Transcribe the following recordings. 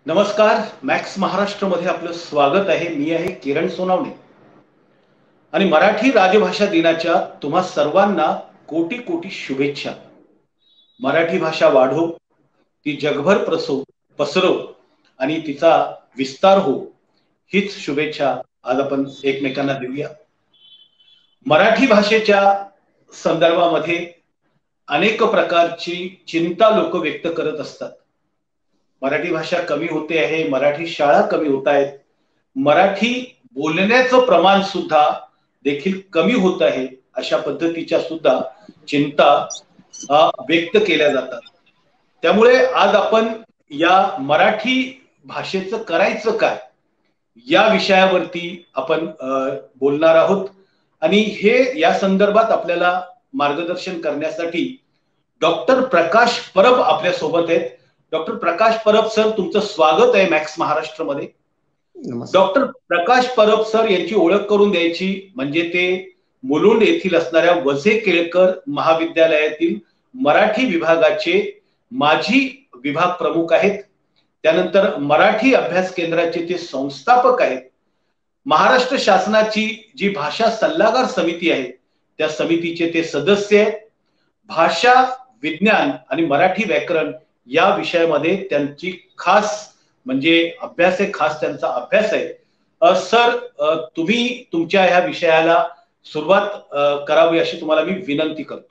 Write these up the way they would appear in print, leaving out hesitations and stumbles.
नमस्कार. मॅक्स महाराष्ट्रमध्ये आपलं स्वागत आहे. मी आहे किरण सोनावणे आणि मराठी राजभाषा दिनाच्या तुम्हा सर्वांना कोटी कोटी शुभेच्छा. मराठी भाषा वाढो, ती जगभर पसरो आणि तिचा विस्तार हो, हीच शुभेच्छा आज आपण एकमेकांना देऊया. मराठी भाषेच्या संदर्भामध्ये अनेक प्रकारची चिंता लोक व्यक्त करत असतात. मराठी भाषा कमी होते आहे, मराठी शाळा कमी होत आहेत, मराठी बोलण्याचं प्रमाण सुद्धा देखील कमी होत आहे, अशा पद्धतीच्या सुद्धा चिंता व्यक्त केल्या जातात. त्यामुळे आज आपण या मराठी भाषेचं करायचं काय या विषयावरती आपण बोलणार आहोत आणि हे या संदर्भात आपल्याला मार्गदर्शन करण्यासाठी डॉक्टर प्रकाश परब आपल्या सोबत आहेत. डॉक्टर प्रकाश परब सर, तुमचं स्वागत आहे मॅक्स महाराष्ट्रमध्ये. डॉक्टर प्रकाश परब सर यांची ओळख करून द्यायची म्हणजे ते मुलुंड येथील असणाऱ्या वझे केळकर महाविद्यालयातील मराठी विभागाचे माजी विभाग प्रमुख आहेत. त्यानंतर मराठी अभ्यास केंद्राचे ते संस्थापक आहेत. महाराष्ट्र शासनाची जी भाषा सल्लागार समिती आहे त्या समितीचे ते सदस्य आहेत. भाषा विज्ञान आणि मराठी व्याकरण या विषयामध्ये त्यांची खास म्हणजे अभ्यास आहे, खास त्यांचा अभ्यास आहे. सर, तुम्ही तुमच्या ह्या विषयाला सुरुवात करावी अशी तुम्हाला मी विनंती करतो.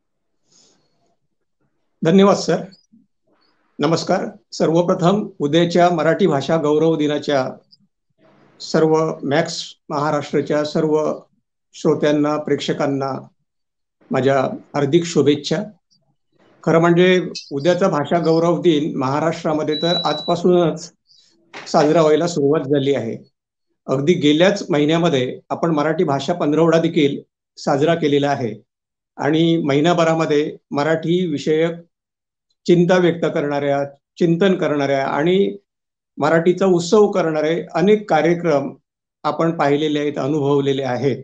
धन्यवाद सर. नमस्कार. सर्वप्रथम उद्याच्या मराठी भाषा गौरव दिनाच्या सर्व मॅक्स महाराष्ट्राच्या सर्व श्रोत्यांना, प्रेक्षकांना माझ्या हार्दिक शुभेच्छा. खरं म्हणजे उद्याचा भाषा गौरव दिन महाराष्ट्रामध्ये तर आजपासूनच साजरा व्हायला सुरुवात झाली आहे. अगदी गेल्याच महिन्यामध्ये आपण मराठी भाषा पंधरवडा देखील साजरा केलेला आहे आणि महिनाभरामध्ये मराठी विषयक चिंता व्यक्त करणाऱ्या, चिंतन करणाऱ्या आणि मराठीचा उत्सव करणारे अनेक कार्यक्रम आपण पाहिलेले आहेत, अनुभवलेले आहेत.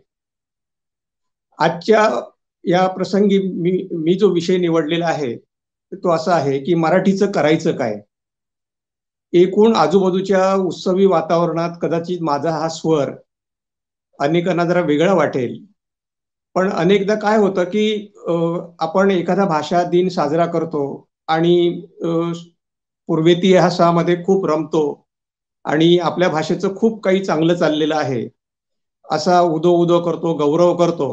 आजच्या या प्रसंगी मी जो विषय निवडलेला आहे तो असा आहे की मराठीचं करायचं काय. एकूण आजूबाजूच्या उत्सवी वातावरणात कदाचित माझा हा स्वर अनेकांना जरा वेगळा वाटेल, पण अनेकदा काय होतं की आपण एखादा भाषा दिन साजरा करतो आणि पूर्वेतिहासामध्ये खूप रमतो आणि आपल्या भाषेचं खूप काही चांगलं चाललेलं आहे असा उदो करतो, गौरव करतो.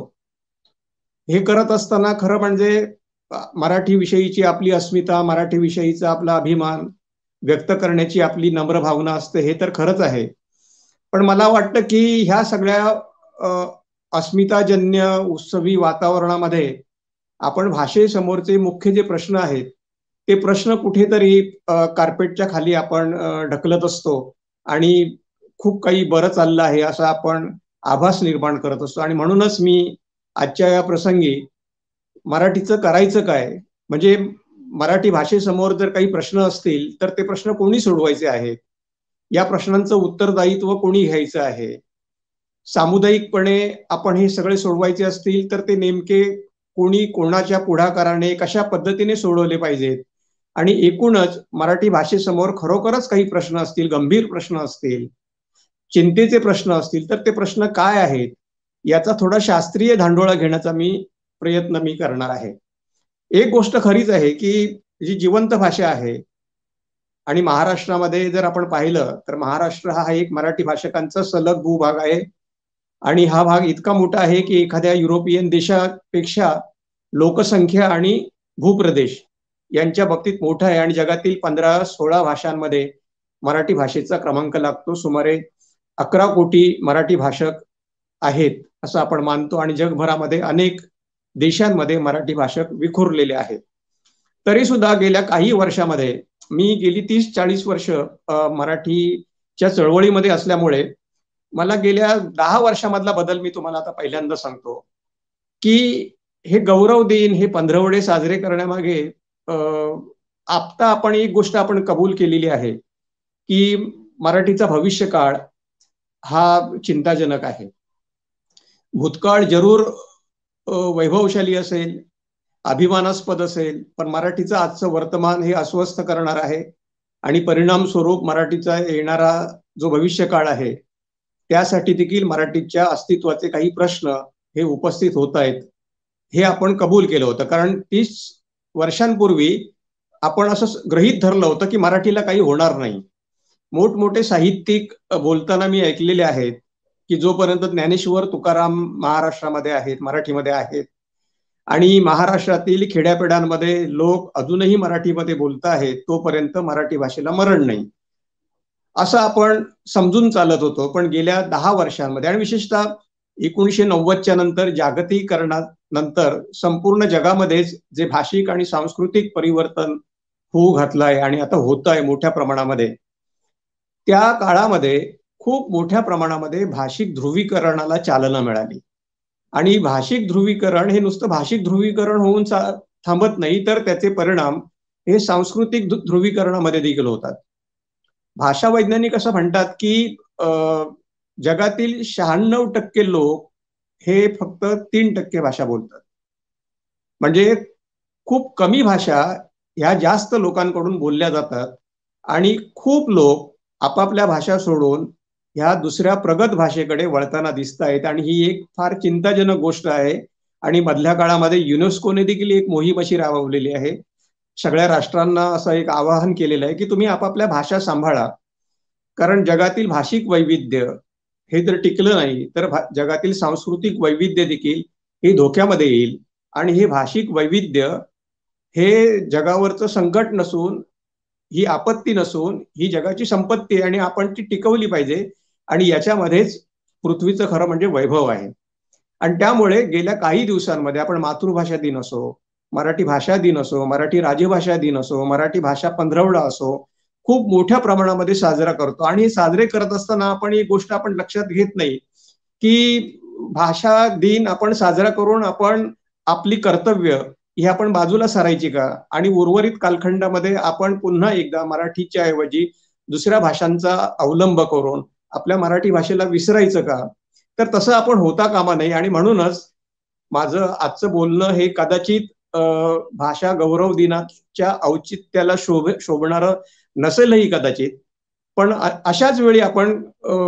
हे करत असताना खरं म्हणजे मराठी विषयीची आपली अस्मिता, मराठी विषयीचा आपला अभिमान व्यक्त करण्याची आपली नम्र भावना असते, हे तर खरंच आहे. पण मला वाटतं की ह्या सगळ्या अस्मिताजन्य उत्सवी वातावरणामध्ये आपण भाषेसमोरचे मुख्य जे प्रश्न आहेत ते प्रश्न कुठेतरी कार्पेटच्या खाली आपण ढकलत असतो आणि खूप काही बरं चाललं आहे असा आपण आभास निर्माण करत असतो. आणि म्हणूनच मी आजच्या या प्रसंगी मराठीचं करायचं काय, म्हणजे मराठी भाषेसमोर जर काही प्रश्न असतील तर ते प्रश्न कोणी सोडवायचे आहेत, या प्रश्नांचं उत्तरदायित्व कोणी घ्यायचं आहे, सामुदायिकपणे आपण हे सगळे सोडवायचे असतील तर ते नेमके कोणी, कोणाच्या पुढाकाराने, कशा पद्धतीने सोडवले पाहिजेत. आणि एकूणच मराठी भाषेसमोर खरोखरच काही प्रश्न असतील, गंभीर प्रश्न असतील, चिंतेचे प्रश्न असतील तर ते प्रश्न काय आहेत याचा थोडा शास्त्रीय धांडोळा घेण्याचा प्रयत्न मी करणार आहे. एक गोष्ट खरीच आहे की जी जिवंत भाषा आहे आणि महाराष्ट्रामध्ये जर आपण पाहिलं तर महाराष्ट्र हा एक मराठी भाषकांचा सलग भूभाग आहे आणि हा भाग इतका मोठा आहे की एखाद्या युरोपियन देशापेक्षा लोकसंख्या आणि भूप्रदेश यांच्या बाबतीत मोठा आहे आणि जगातील 15-16 भाषांमध्ये मराठी भाषेचा क्रमांक लागतो. सुमारे 11 कोटी मराठी भाषक आहेत असं आपण मानतो आणि जगभरामध्ये अनेक देशांमध्ये मराठी भाषक विखुरलेले आहेत. तरी सुद्धा गेल्या काही वर्षामध्ये, मी गेली 30-40 वर्ष मराठीच्या चळवळीमध्ये असल्यामुळे मला गेल्या 10 वर्षामधला बदल मी तुम्हाला आता पहिल्यांदा सांगतो की हे गौरव दिन, हे पंधरवडे साजरे करण्यामागे आता आपण एक गोष्ट आपण कबूल केलेली आहे की मराठीचा भविष्यकाळ हा चिंताजनक आहे. भूतकाळ जरूर वैभवशाली असेल, अभिमानास्पद असेल, पण मराठीचं आजचं वर्तमान हे अस्वस्थ करणार आहे. आणि परिणाम स्वरूप मराठीचा येणारा जो भविष्य काळ आहे त्यासाठी देखील मराठीच्या अस्तित्वाचे काही प्रश्न हे उपस्थित होत आहेत, हे आपण कबूल केलं होतं. कारण 30 वर्षांपूर्वी आपण असं गृहीत धरलं होतं की मराठीला काही होणार नाही. मोठमोठे साहित्यिक बोलताना मी ऐकलेले आहेत की जोपर्यंत ज्ञानेश्वर तुकाराम महाराष्ट्रामध्ये आहेत, मराठीमध्ये आहेत, आणि महाराष्ट्रातील खेड्यापेड्यांमध्ये लोक अजूनही मराठीमध्ये बोलत आहेत, तोपर्यंत मराठी भाषेला मरण नाही, असं आपण समजून चालत होतो. पण गेल्या 10 वर्षांमध्ये आणि विशेषतः 1990च्या नंतर जागतिकीकरणानंतर संपूर्ण जगामध्येच जे भाषिक आणि सांस्कृतिक परिवर्तन होऊ घातलं आहे आणि आता होत आहे मोठ्या प्रमाणामध्ये, त्या काळामध्ये खूप मोठ्या प्रमाणामध्ये भाषिक ध्रुवीकरणाला चालना मिळाली. आणि भाषिक ध्रुवीकरण हे नुसतं भाषिक ध्रुवीकरण होऊन थांबत नाही, तर त्याचे परिणाम हे सांस्कृतिक ध्रुवीकरणामध्ये देखील होतात. भाषा वैज्ञानिक असं म्हणतात की जगातील 96% लोक हे फक्त 3% भाषा बोलतात. म्हणजे खूप कमी भाषा ह्या जास्त लोकांकडून बोलल्या जातात आणि खूप लोक आपापल्या भाषा सोडून ह्या दुसऱ्या प्रगत भाषेकडे वळताना दिसत आहेत. आणि ही एक फार चिंताजनक गोष्ट आहे. आणि मधल्या काळामध्ये युनेस्कोने देखील एक मोहीम अशी राबवलेली आहे. सगळ्या राष्ट्रांना असं एक आवाहन केलेलं आहे की तुम्ही आपापल्या भाषा सांभाळा, कारण जगातील भाषिक वैविध्य हे जर टिकलं नाही तर जगातील सांस्कृतिक वैविध्य देखील हे धोक्यामध्ये येईल. आणि हे भाषिक वैविध्य हे जगावरचं संकट नसून, ही आपत्ती नसून, ही जगाची संपत्ती आहे आणि आपण ती टिकवली पाहिजे. आणि याच्यामध्येच पृथ्वीचं खरं म्हणजे वैभव आहे. आणि त्यामुळे गेल्या काही दिवसांमध्ये आपण मातृभाषा दिन असो, मराठी भाषा दिन असो, मराठी राजभाषा दिन असो, मराठी भाषा पंधरवडा असो, खूप मोठ्या प्रमाणामध्ये साजरा करतो. आणि हे साजरे करत असताना आपण एक गोष्ट आपण लक्षात घेत नाही की भाषा दिन आपण साजरा करून आपण आपली कर्तव्य ही आपण बाजूला सारायची का, आणि उर्वरित कालखंडामध्ये आपण पुन्हा एकदा मराठीच्या ऐवजी दुसऱ्या भाषांचा अवलंब करून आपल्या मराठी भाषेला विसरायचं का? तर तसं आपण होता कामा नये. आणि म्हणूनच माझं आजचं बोलणं हे कदाचित भाषा गौरव दिनाच्या औचित्याला शोभणारं नसेलही कदाचित, पण अशाच वेळी आपण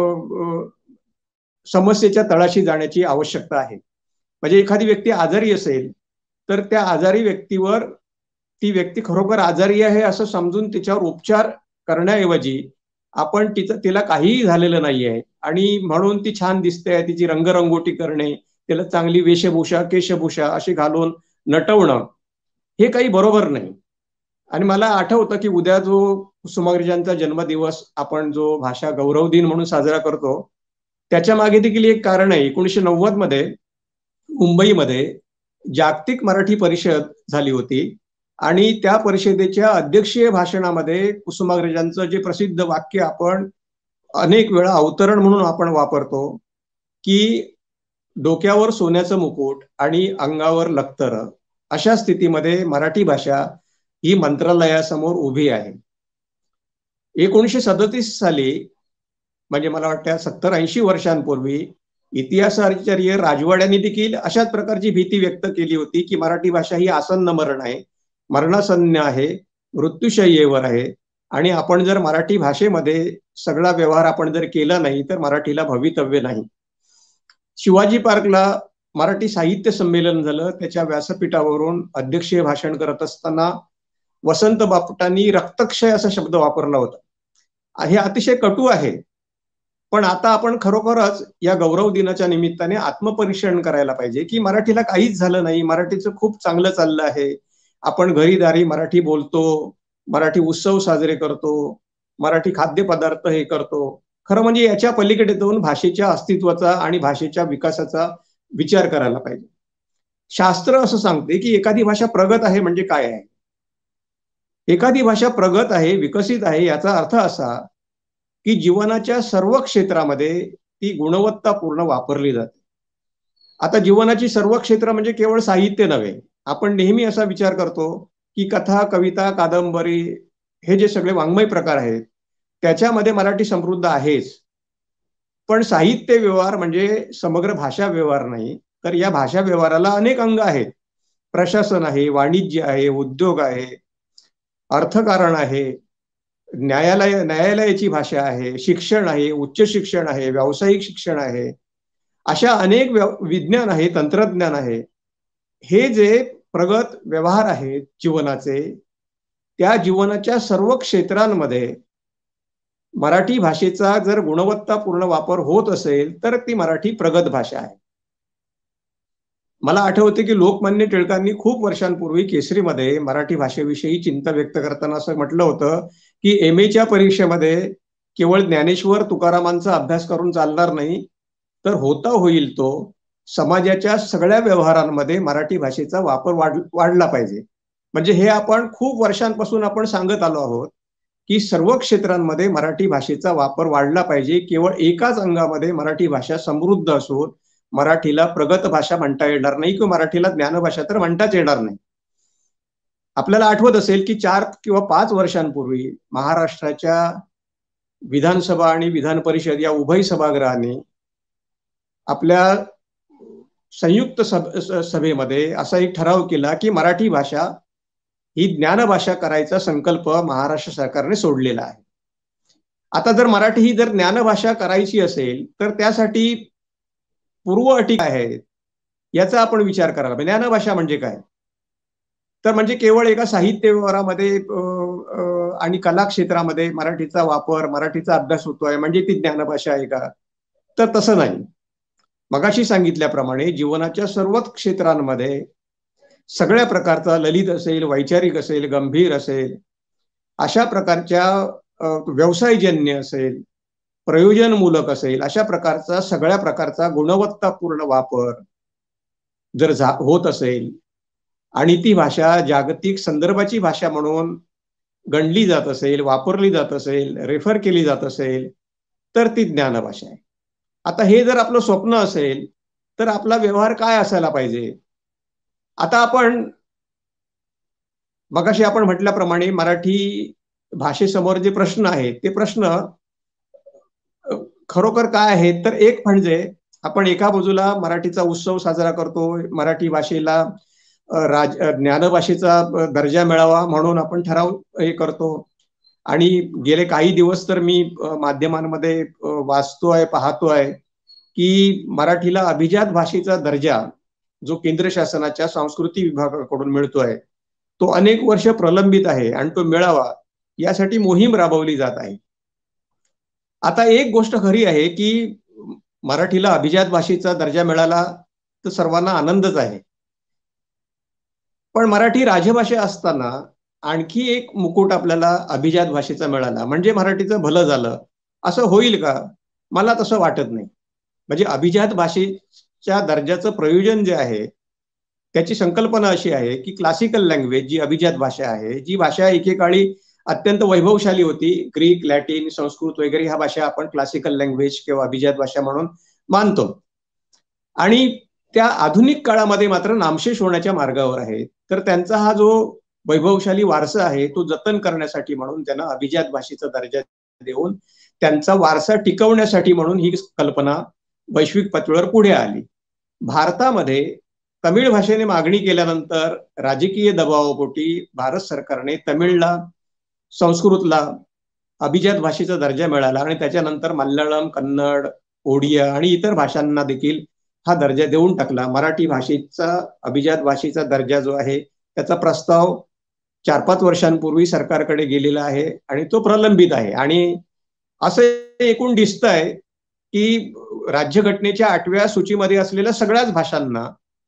समस्येच्या तळाशी जाण्याची आवश्यकता आहे. म्हणजे एखादी व्यक्ती आजारी असेल तर त्या आजारी व्यक्तीवर ती व्यक्ती खरोखर आजारी आहे असं समजून तिच्यावर उपचार करण्याऐवजी आपण तिला काहीही झालेलं नाहीये आणि म्हणून ती छान दिसते, तिची रंगरंगोटी करणे, तिला चांगली वेशभूषा केशभूषा अशी घालून नटवणं, हे काही बरोबर नाही. आणि मला आठवतं की उद्या जो कुसुमाग्रजांचा जन्मदिवस आपण जो भाषा गौरव दिन म्हणून साजरा करतो, त्याच्या मागे देखील एक कारण आहे. 1990 मध्ये मुंबईमध्ये जागतिक मराठी परिषद झाली होती आणि त्या परिषदेच्या अध्यक्षीय भाषणामध्ये कुसुमाग्रजांचं जे प्रसिद्ध वाक्य आपण अनेक वेळा अवतरण म्हणून आपण वापरतो की डोक्यावर सोन्याचं मुकुट आणि अंगावर लखतर, अशा स्थितीमध्ये मराठी भाषा ही मंत्रालयासमोर उभी आहे. 1937 साली, म्हणजे मला वाटतं 70-80 वर्षांपूर्वी इतिहासाचार्य राजवाड्यांनी देखील अशाच प्रकारची भीती व्यक्त केली होती की मराठी भाषा ही आसन्न मरण आहे, मरणासन्न आहे, मृत्यूशय्येवर आहे. आणि आपण जर मराठी भाषेमध्ये सगळा व्यवहार आपण जर केला नाही तर मराठीला भवितव्य नाही. शिवाजी पार्कला मराठी साहित्य संमेलन झालं. त्याच्या व्यासपीठावरून अध्यक्षीय भाषण करत असताना वसंत बापटांनी रक्तक्षय असा शब्द वापरला होता. हे अतिशय कटू आहे. पण आता आपण खरोखरच या गौरव दिनाच्या निमित्ताने आत्मपरीक्षण करायला पाहिजे की मराठीला काहीच झालं नाही, मराठीचं खूप चांगलं चाललं आहे. आपण घरीदारी मराठी बोलतो, मराठी उत्सव साजरे करतो, मराठी खाद्यपदार्थ हे करतो. खरं म्हणजे याच्या पलीकडे जाऊन भाषेच्या अस्तित्वाचा आणि भाषेच्या विकासाचा विचार करायला पाहिजे. शास्त्र असं सांगते की एखादी भाषा प्रगत आहे म्हणजे काय आहे. एखादी भाषा प्रगत आहे, विकसित आहे, याचा अर्थ असा की जीवनाच्या सर्व क्षेत्रामध्ये ती गुणवत्तापूर्ण वापरली जाते. आता जीवनाची सर्व क्षेत्र म्हणजे केवळ साहित्य नव्हे. आपण नेहमी असा विचार करतो की कथा, कविता, कादंबरी हे जे सगळे वाङ्मय प्रकार आहेत त्याच्यामध्ये मराठी समृद्ध आहेच. पण साहित्य व्यवहार म्हणजे समग्र भाषा व्यवहार नाही, तर या भाषा व्यवहाराला अनेक अंग आहेत. प्रशासन आहे, वाणिज्य आहे, उद्योग आहे, अर्थकारण आहे, न्यायालयाची भाषा आहे, शिक्षण आहे, उच्च शिक्षण आहे, व्यावसायिक शिक्षण आहे, अशा अनेक विज्ञान आहे, तंत्रज्ञान आहे. हे जे प्रगत व्यवहार आहेत जीवनाचे, त्या जीवनाच्या सर्व क्षेत्रांमध्ये मराठी भाषेचा जर गुणवत्तापूर्ण वापर होत असेल तर ती मराठी प्रगत भाषा आहे. मला आठवते की लोकमान्य टिळकांनी खूप वर्षांपूर्वी केसरीमध्ये मराठी भाषेविषयी चिंता व्यक्त करताना असं म्हटलं होतं की MA परीक्षेमध्ये केवळ ज्ञानेश्वर तुकारामांचा अभ्यास करून चालणार नाही, तर होता होईल तो समाजाच्या सगळ्या व्यवहारांमध्ये मराठी भाषेचा वापर वाढला पाहिजे. म्हणजे हे आपण खूप वर्षांपासून आपण सांगत आलो आहोत की सर्व क्षेत्रांमध्ये मराठी भाषेचा वापर वाढला पाहिजे. केवळ एकाच अंगामध्ये मराठी भाषा समृद्ध असून मराठीला प्रगत भाषा म्हणता येणार नाही किंवा मराठीला ज्ञानभाषा तर म्हणताच येणार नाही. आपल्याला आठवत असेल की 4 किंवा 5 वर्षांपूर्वी महाराष्ट्राच्या विधानसभा आणि विधान परिषद या उभय सभागृहाने आपल्या संयुक्त सभेमध्ये असा एक ठराव केला की मराठी भाषा ही ज्ञानभाषा करायचा संकल्प महाराष्ट्र सरकारने सोडलेला आहे. आता जर मराठी ही जर ज्ञानभाषा करायची असेल तर त्यासाठी पूर्व अटी काय आहेत याचा आपण विचार करायला पाहिजे. ज्ञानभाषा म्हणजे काय? तर म्हणजे केवळ एका साहित्य व्यवहारामध्ये आणि कला क्षेत्रामध्ये मराठीचा वापर, मराठीचा अभ्यास होतोय म्हणजे ती ज्ञानभाषा आहे का? तर तसं नाही. मगाशी सांगितल्याप्रमाणे जीवनाच्या सर्वच क्षेत्रांमध्ये सगळ्या प्रकारचा ललित असेल, वैचारिक असेल, गंभीर असेल, अशा प्रकारच्या व्यवसायजन्य असेल, प्रयोजनमूलक असेल, अशा प्रकारचा सगळ्या प्रकारचा गुणवत्तापूर्ण वापर जर होत असेल आणि ती भाषा जागतिक संदर्भाची भाषा म्हणून गणली जात असेल, वापरली जात असेल, रेफर केली जात असेल, तर ती ज्ञानभाषा आहे. आता हे जर आपलं स्वप्न असेल तर आपला व्यवहार काय असायला पाहिजे? आता आपण मगाशी आपण म्हटल्याप्रमाणे मराठी भाषेसमोर जे प्रश्न आहेत ते प्रश्न खरोखर काय आहेत? तर एक म्हणजे आपण एका बाजूला मराठीचा उत्सव साजरा करतो, मराठी भाषेला ज्ञानभाषेचा दर्जा मिळावा म्हणून आपण ठराव हे करतो. आणि गेले काही दिवस तर मी माध्यमांमध्ये वाचतोय, पाहतोय की मराठीला अभिजात भाषेचा दर्जा जो केंद्र शासनाच्या सांस्कृतिक विभागाकडून मिळतोय तो अनेक वर्ष प्रलंबित आहे आणि तो मिळावा यासाठी मोहीम राबवली जात आहे. आता एक गोष्ट खरी आहे की मराठीला अभिजात भाषेचा दर्जा मिळाला तर सर्वांना आनंदच आहे. पण मराठी राजभाषा असताना आणखी एक मुकुट आपल्याला अभिजात भाषेचा मिळाला म्हणजे मराठीचं भलं झालं असं होईल का? मला तसं वाटत नाही. म्हणजे अभिजात भाषेच्या दर्जाचं प्रयोजन जे आहे त्याची संकल्पना अशी आहे की क्लासिकल लँग्वेज जी अभिजात भाषा आहे, जी भाषा एकेकाळी अत्यंत वैभवशाली होती, ग्रीक, लॅटिन, संस्कृत वगैरे ह्या भाषा आपण क्लासिकल लँग्वेज किंवा अभिजात भाषा म्हणून मानतो आणि त्या आधुनिक काळामध्ये मात्र नामशेष होण्याच्या मार्गावर आहेत. तर त्यांचा हा जो वैभवशाली वारसा आहे तो जतन करण्यासाठी म्हणून त्यांना अभिजात भाषेचा दर्जा देऊन त्यांचा वारसा टिकवण्यासाठी म्हणून ही कल्पना वैश्विक पातळीवर पुढे आली. भारतामध्ये तमिळ भाषेने मागणी केल्यानंतर राजकीय दबावापोटी भारत सरकारने तमिळला, संस्कृतला अभिजात भाषेचा दर्जा मिळाला आणि त्याच्यानंतर मल्याळम, कन्नड, ओडिया आणि इतर भाषांना देखील हा दर्जा देऊन टाकला. मराठी भाषेचा अभिजात भाषेचा दर्जा जो आहे त्याचा प्रस्ताव 4-5 वर्षांपूर्वी सरकारकडे गेलेला आहे आणि तो प्रलंबित आहे. आणि असं एकूण दिसतंय की राज्यघटनेच्या 8व्या सूचीमध्ये असलेल्या सगळ्याच भाषांना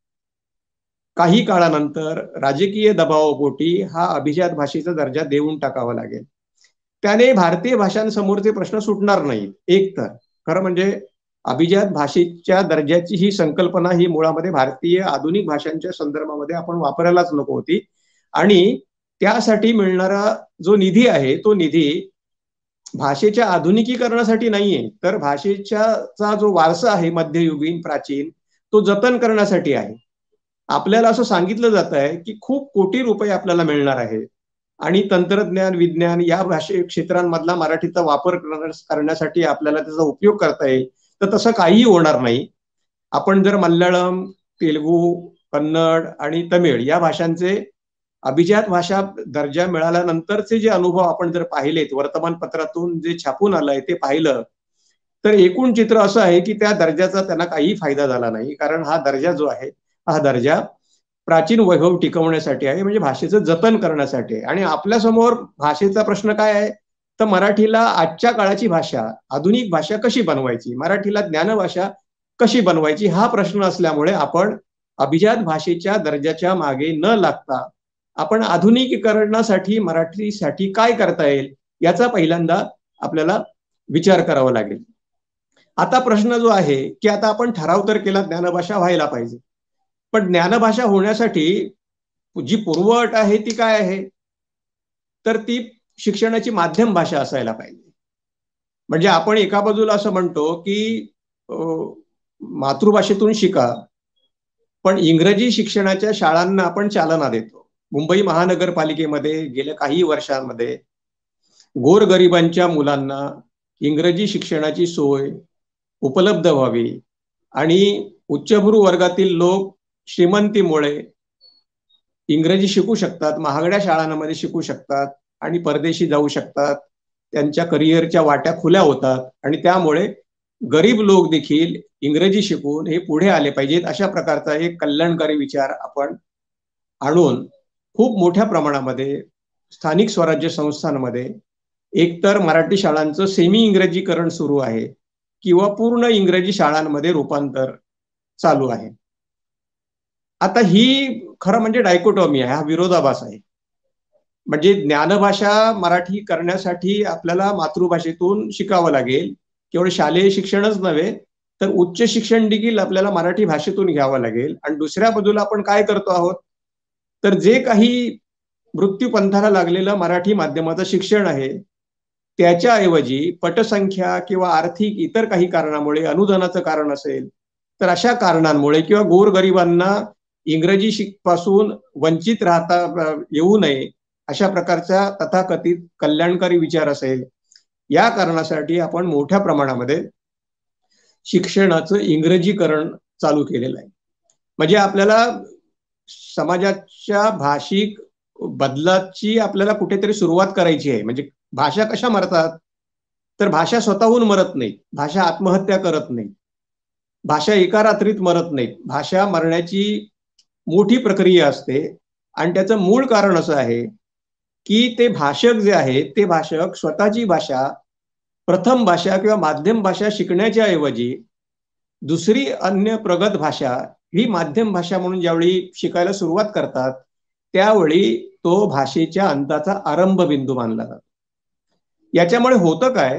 काही काळानंतर राजकीय दबावापोटी हा अभिजात भाषेचा दर्जा देऊन टाकावा लागेल. त्याने भारतीय भाषांसमोरचे प्रश्न सुटणार नाहीत. एक तर खरं म्हणजे अभिजात भाषेच्या दर्जाची ही संकल्पना ही मुळामध्ये भारतीय आधुनिक भाषांच्या संदर्भामध्ये आपण वापरायलाच नको होती आणि त्यासाठी मिळणारा जो निधी आहे तो निधी भाषेच्या आधुनिकीकरणासाठी नाहीये, तर भाषेचा जो वारसा आहे मध्ययुगीन प्राचीन तो जतन करण्यासाठी आहे. आपल्याला असं सांगितलं जात आहे की खूप कोटी रुपये आपल्याला मिळणार आहेत आणि तंत्रज्ञान, विज्ञान या भाषे क्षेत्रांमधला मराठीचा वापर करण्यासाठी आपल्याला त्याचा उपयोग करता येईल. तर तसं काहीही होणार नाही. आपण जर मल्याळम, तेलुगू, कन्नड आणि तमिळ या भाषांचे अभिजात भाषा दर्जा मिळाल्यानंतरचे जे अनुभव आपण जर पाहिलेत, वर्तमानपत्रातून जे छापून आलंय ते पाहिलं, तर एकूण चित्र असं आहे की त्या दर्जाचा त्यांना काही फायदा झाला नाही. कारण हा दर्जा जो आहे, हा दर्जा प्राचीन वैभव टिकवण्यासाठी आहे, म्हणजे भाषेचं जतन करण्यासाठी आहे. आणि आपल्यासमोर भाषेचा प्रश्न काय आहे, तर मराठीला आजच्या काळाची भाषा, आधुनिक भाषा कशी बनवायची, मराठीला ज्ञानभाषा कशी बनवायची, हा प्रश्न असल्यामुळे आपण अभिजात भाषेच्या दर्जाच्या मागे न लागता आपण आधुनिकीकरणासाठी मराठीसाठी काय करता येईल याचा पहिल्यांदा आपल्याला विचार करावा लागेल. आता प्रश्न जो आहे की आता आपण ठराव तर केला ज्ञानभाषा व्हायला पाहिजे, पण ज्ञानभाषा होण्यासाठी जी पूर्वअट आहे ती काय आहे, तर ती शिक्षणाची माध्यम भाषा असायला पाहिजे. म्हणजे आपण एका बाजूला असं म्हणतो की मातृभाषेतून शिका, पण इंग्रजी शिक्षणाच्या शाळांना आपण चालना देतो. मुंबई महानगरपालिकेमध्ये गेल्या काही वर्षांमध्ये गोरगरिबांच्या मुलांना इंग्रजी शिक्षणाची सोय उपलब्ध व्हावी आणि उच्चभ्रू वर्गातील लोक श्रीमंतीमुळे इंग्रजी शिकू शकतात, महागड्या शाळांमध्ये शिकू शकतात आणि परदेशी जाऊ शकतात, त्यांच्या करिअरच्या वाट्या खुल्या होतात आणि त्यामुळे गरीब लोक देखील इंग्रजी शिकून हे पुढे आले पाहिजेत, अशा प्रकारचा एक कल्याणकारी विचार आपण आणून खूप मोठ्या प्रमाणामध्ये स्थानिक स्वराज्य संस्थांमध्ये एकतर मराठी शाळांचं सेमी इंग्रजीकरण सुरू आहे किंवा पूर्ण इंग्रजी शाळांमध्ये रूपांतर चालू आहे. आता ही खरं म्हणजे डायकोटॉमी आहे, हा विरोधाभास आहे. म्हणजे ज्ञानभाषा मराठी करण्यासाठी आपल्याला मातृभाषेतून शिकावं लागेल, केवळ शालेय शिक्षणच नव्हे तर उच्च शिक्षण देखील आपल्याला मराठी भाषेतून घ्यावं लागेल. आणि दुसऱ्या बाजूला आपण काय करतो आहोत, तर जे काही मृत्यूपंथाला लागलेलं मराठी माध्यमाचं शिक्षण आहे त्याच्याऐवजी पटसंख्या किंवा आर्थिक इतर काही कारणामुळे, अनुदानाचं कारण असेल तर अशा कारणांमुळे किंवा गोरगरिबांना इंग्रजी पासून वंचित राहता येऊ नये अशा प्रकारचा तथाकथित कल्याणकारी विचार असेल, या कारणासाठी आपण मोठ्या प्रमाणामध्ये शिक्षणाचं इंग्रजीकरण चालू केलेलं आहे. म्हणजे आपल्याला समाजाच्या भाषिक बदलाची आपल्याला कुठेतरी सुरुवात करायची आहे. म्हणजे भाषा कशा मरतात, तर भाषा स्वतःहून मरत नाही, भाषा आत्महत्या करत नाही, भाषा एका रात्रीत मरत नाही. भाषा मरण्याची मोठी प्रक्रिया असते आणि त्याचं मूळ कारण असं आहे की ते भाषक जे आहेत ते भाषक स्वतःची भाषा, प्रथम भाषा किंवा माध्यम भाषा शिकण्याच्या ऐवजी दुसरी अन्य प्रगत भाषा ही माध्यम भाषा म्हणून ज्यावेळी शिकायला सुरुवात करतात त्यावेळी तो भाषेच्या अंताचा आरंभ बिंदू मानला जातो. याच्यामुळे होतं काय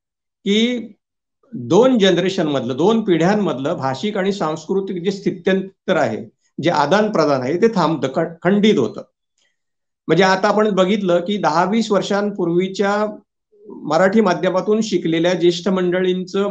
की दोन जनरेशन मधलं, दोन पिढ्यांमधलं भाषिक आणि सांस्कृतिक जे स्थित्यंतर आहे, जे आदान प्रदान आहे ते थांबतं, खंडित होतं. म्हणजे आता आपण बघितलं की 10-20 वर्षांपूर्वीच्या मराठी माध्यमातून शिकलेल्या ज्येष्ठ मंडळींचं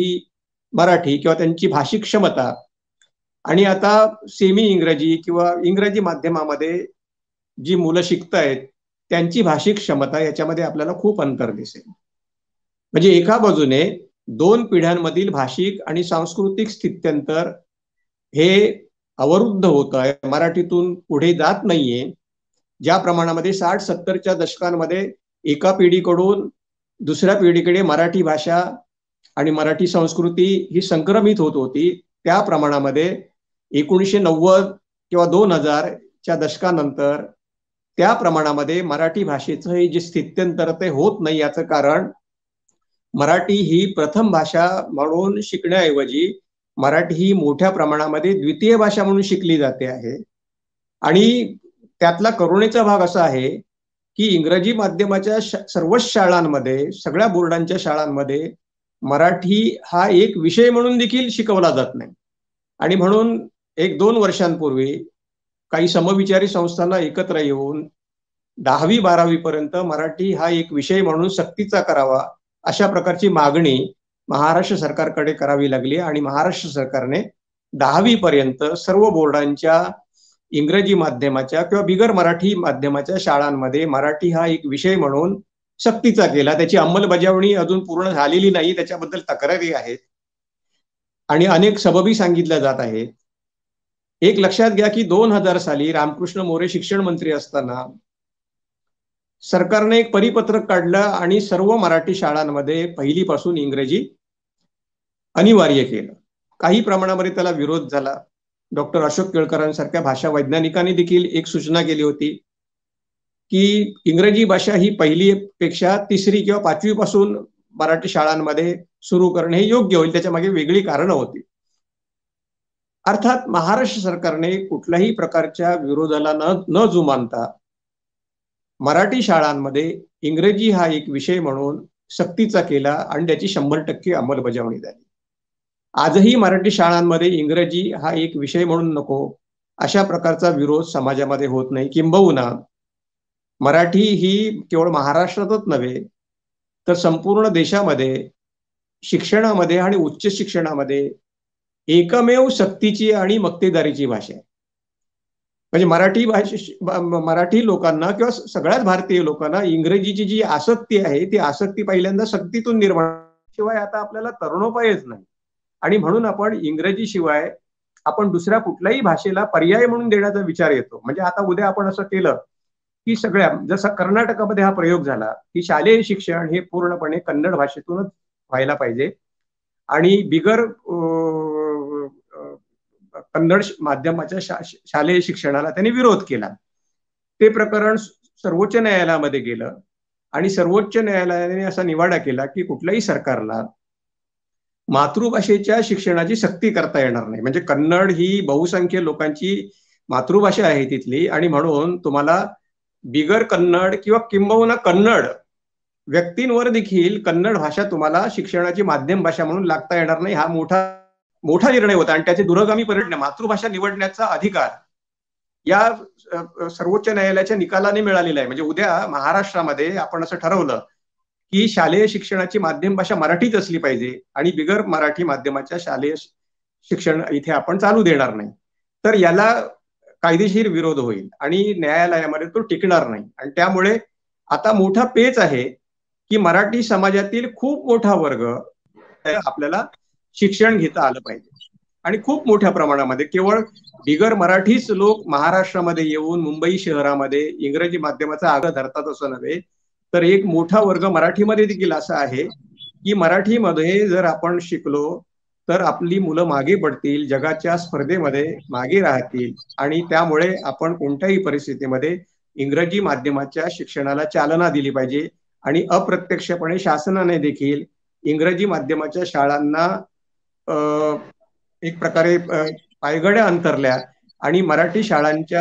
मराठी किंवा त्यांची भाषिक क्षमता आणि आता सेमी इंग्रजी किंवा इंग्रजी माध्यमामध्ये जी मुलं शिकतायत त्यांची भाषिक क्षमता, याच्यामध्ये आपल्याला खूप अंतर दिसेल. म्हणजे एका बाजूने दोन पिढ्यांमधील भाषिक आणि सांस्कृतिक स्थित्यंतर हे अवरुद्ध होत आहे, मराठीतून पुढे जात नाहीये. ज्या प्रमाणामध्ये 60-70च्या दशकांमध्ये एका पिढीकडून दुसऱ्या पिढीकडे मराठी भाषा आणि मराठी संस्कृती ही संक्रमित होत होती, त्या प्रमाणामध्ये 1990 किंवा 2000च्या दशकानंतर त्या प्रमाणामध्ये मराठी भाषेचं हे जे स्थित्यंतर ते होत नाही. याचं कारण मराठी ही प्रथम भाषा म्हणून शिकण्याऐवजी मराठी ही मोठ्या प्रमाणामध्ये द्वितीय भाषा म्हणून शिकली जाते आहे. आणि त्यातला करुणेचा भाग असा आहे की इंग्रजी माध्यमाच्या सर्वच शाळांमध्ये, सगळ्या बोर्डांच्या शाळांमध्ये मराठी हा एक विषय म्हणून देखील शिकवला जात नाही. आणि म्हणून 1-2 वर्षांपूर्वी काही समविचारी संस्थांना एकत्र येऊन 10वी-12वी पर्यंत मराठी हा एक विषय म्हणून सक्तीचा करावा, अशा प्रकारची मागणी महाराष्ट्र सरकारकडे करावी लागली. आणि महाराष्ट्र सरकारने 10वी पर्यंत सर्व बोर्डांच्या इंग्रजी माध्यमाच्या किंवा बिगर मराठी माध्यमाच्या शाळांमध्ये मराठी हा एक विषय म्हणून सक्तीचा केला. त्याची अंमलबजावणी अजून पूर्ण झालेली नाही, त्याच्याबद्दल तक्रारी आहेत आणि अनेक सबबी सांगितल्या जात आहेत. एक लक्षात घ्या की 2000 साली रामकृष्ण मोरे शिक्षण मंत्री असताना सरकारने एक परिपत्रक काढलं आणि सर्व मराठी शाळांमध्ये पहिलीपासून इंग्रजी अनिवार्य केलं. काही प्रमाणामध्ये त्याला विरोध झाला. डॉक्टर अशोक केळकरांसारख्या भाषा वैज्ञानिकांनी देखील एक सूचना केली होती की इंग्रजी भाषा ही पहिली पेक्षा तिसरी किंवा पाचवी पासून मराठी शाळांमध्ये सुरू करणे हे योग्य होईल. त्याच्या मागे वेगळी कारणं होती. अर्थात महाराष्ट्र सरकारने कुठल्याही प्रकारच्या विरोधाला न जुमानता मराठी शाळांमध्ये इंग्रजी हा एक विषय म्हणून सक्तीचा केला आणि त्याची 100% अंमलबजावणी झाली. आजही मराठी शाळांमध्ये इंग्रजी हा एक विषय म्हणून नको अशा प्रकारचा विरोध समाजामध्ये होत नाही. किंबहुना मराठी ही केवळ महाराष्ट्रातच नव्हे तर संपूर्ण देशामध्ये शिक्षणामध्ये आणि उच्च शिक्षणामध्ये एकमेव सक्तीची आणि मक्तेदारीची भाषा आहे. म्हणजे मराठी लोकांना किंवा सगळ्याच भारतीय लोकांना इंग्रजीची जी आसक्ती आहे ती आसक्ती पहिल्यांदा सक्तीतून निर्माण, शिवाय आता आपल्याला तरुणोपायच नाही. आणि म्हणून आपण इंग्रजी शिवाय आपण दुसऱ्या कुठल्याही भाषेला पर्याय म्हणून देण्याचा विचार येतो. म्हणजे आता उद्या आपण असं केलं की सगळ्या, जसा कर्नाटकामध्ये हा प्रयोग झाला की शालेय शिक्षण हे पूर्णपणे कन्नड भाषेतूनच व्हायला पाहिजे आणि बिगर कन्नड माध्यमाच्या शालेय शिक्षणाला त्यांनी विरोध केला. ते प्रकरण सर्वोच्च न्यायालयामध्ये गेलं आणि सर्वोच्च न्यायालयाने असा निवाडा केला की कुठल्याही सरकारला मातृभाषेच्या शिक्षणाची सक्ती करता येणार नाही. म्हणजे कन्नड ही बहुसंख्य लोकांची मातृभाषा आहे तिथली आणि म्हणून तुम्हाला बिगर कन्नड किंवा किंबहुना कन्नड व्यक्तींवर देखील कन्नड भाषा तुम्हाला शिक्षणाची माध्यम भाषा म्हणून लागता येणार नाही. हा मोठा निर्णय होता आणि त्याचे दूरगामी परिणाम, मातृभाषा निवडण्याचा अधिकार या सर्वोच्च न्यायालयाच्या निकालाने मिळालेला आहे. म्हणजे उद्या महाराष्ट्रामध्ये आपण असं ठरवलं की शालेय शिक्षणाची माध्यम भाषा मराठीच असली पाहिजे आणि बिगर मराठी माध्यमाच्या शालेय शिक्षण इथे आपण चालू देणार नाही, तर याला कायदेशीर विरोध होईल आणि न्यायालयामध्ये तो टिकणार नाही. आणि त्यामुळे आता मोठा पेच आहे की मराठी समाजातील खूप मोठा वर्ग आपल्याला शिक्षण घेता आलं पाहिजे आणि खूप मोठ्या प्रमाणामध्ये केवळ बिगर मराठीच लोक महाराष्ट्रामध्ये येऊन मुंबई शहरामध्ये इंग्रजी माध्यमाचा आग्रह धरतात असं नव्हे, तर एक मोठा वर्ग मराठीमध्ये देखील असा आहे की मराठीमध्ये जर आपण शिकलो तर आपली मुलं मागे पडतील, जगाच्या स्पर्धेमध्ये मागे राहतील आणि त्यामुळे आपण कोणत्याही परिस्थितीमध्ये इंग्रजी माध्यमाच्या शिक्षणाला चालना दिली पाहिजे. आणि अप्रत्यक्षपणे शासनाने देखील इंग्रजी माध्यमाच्या शाळांना एक प्रकारे पायघड्या अंतरल्या आणि मराठी शाळांच्या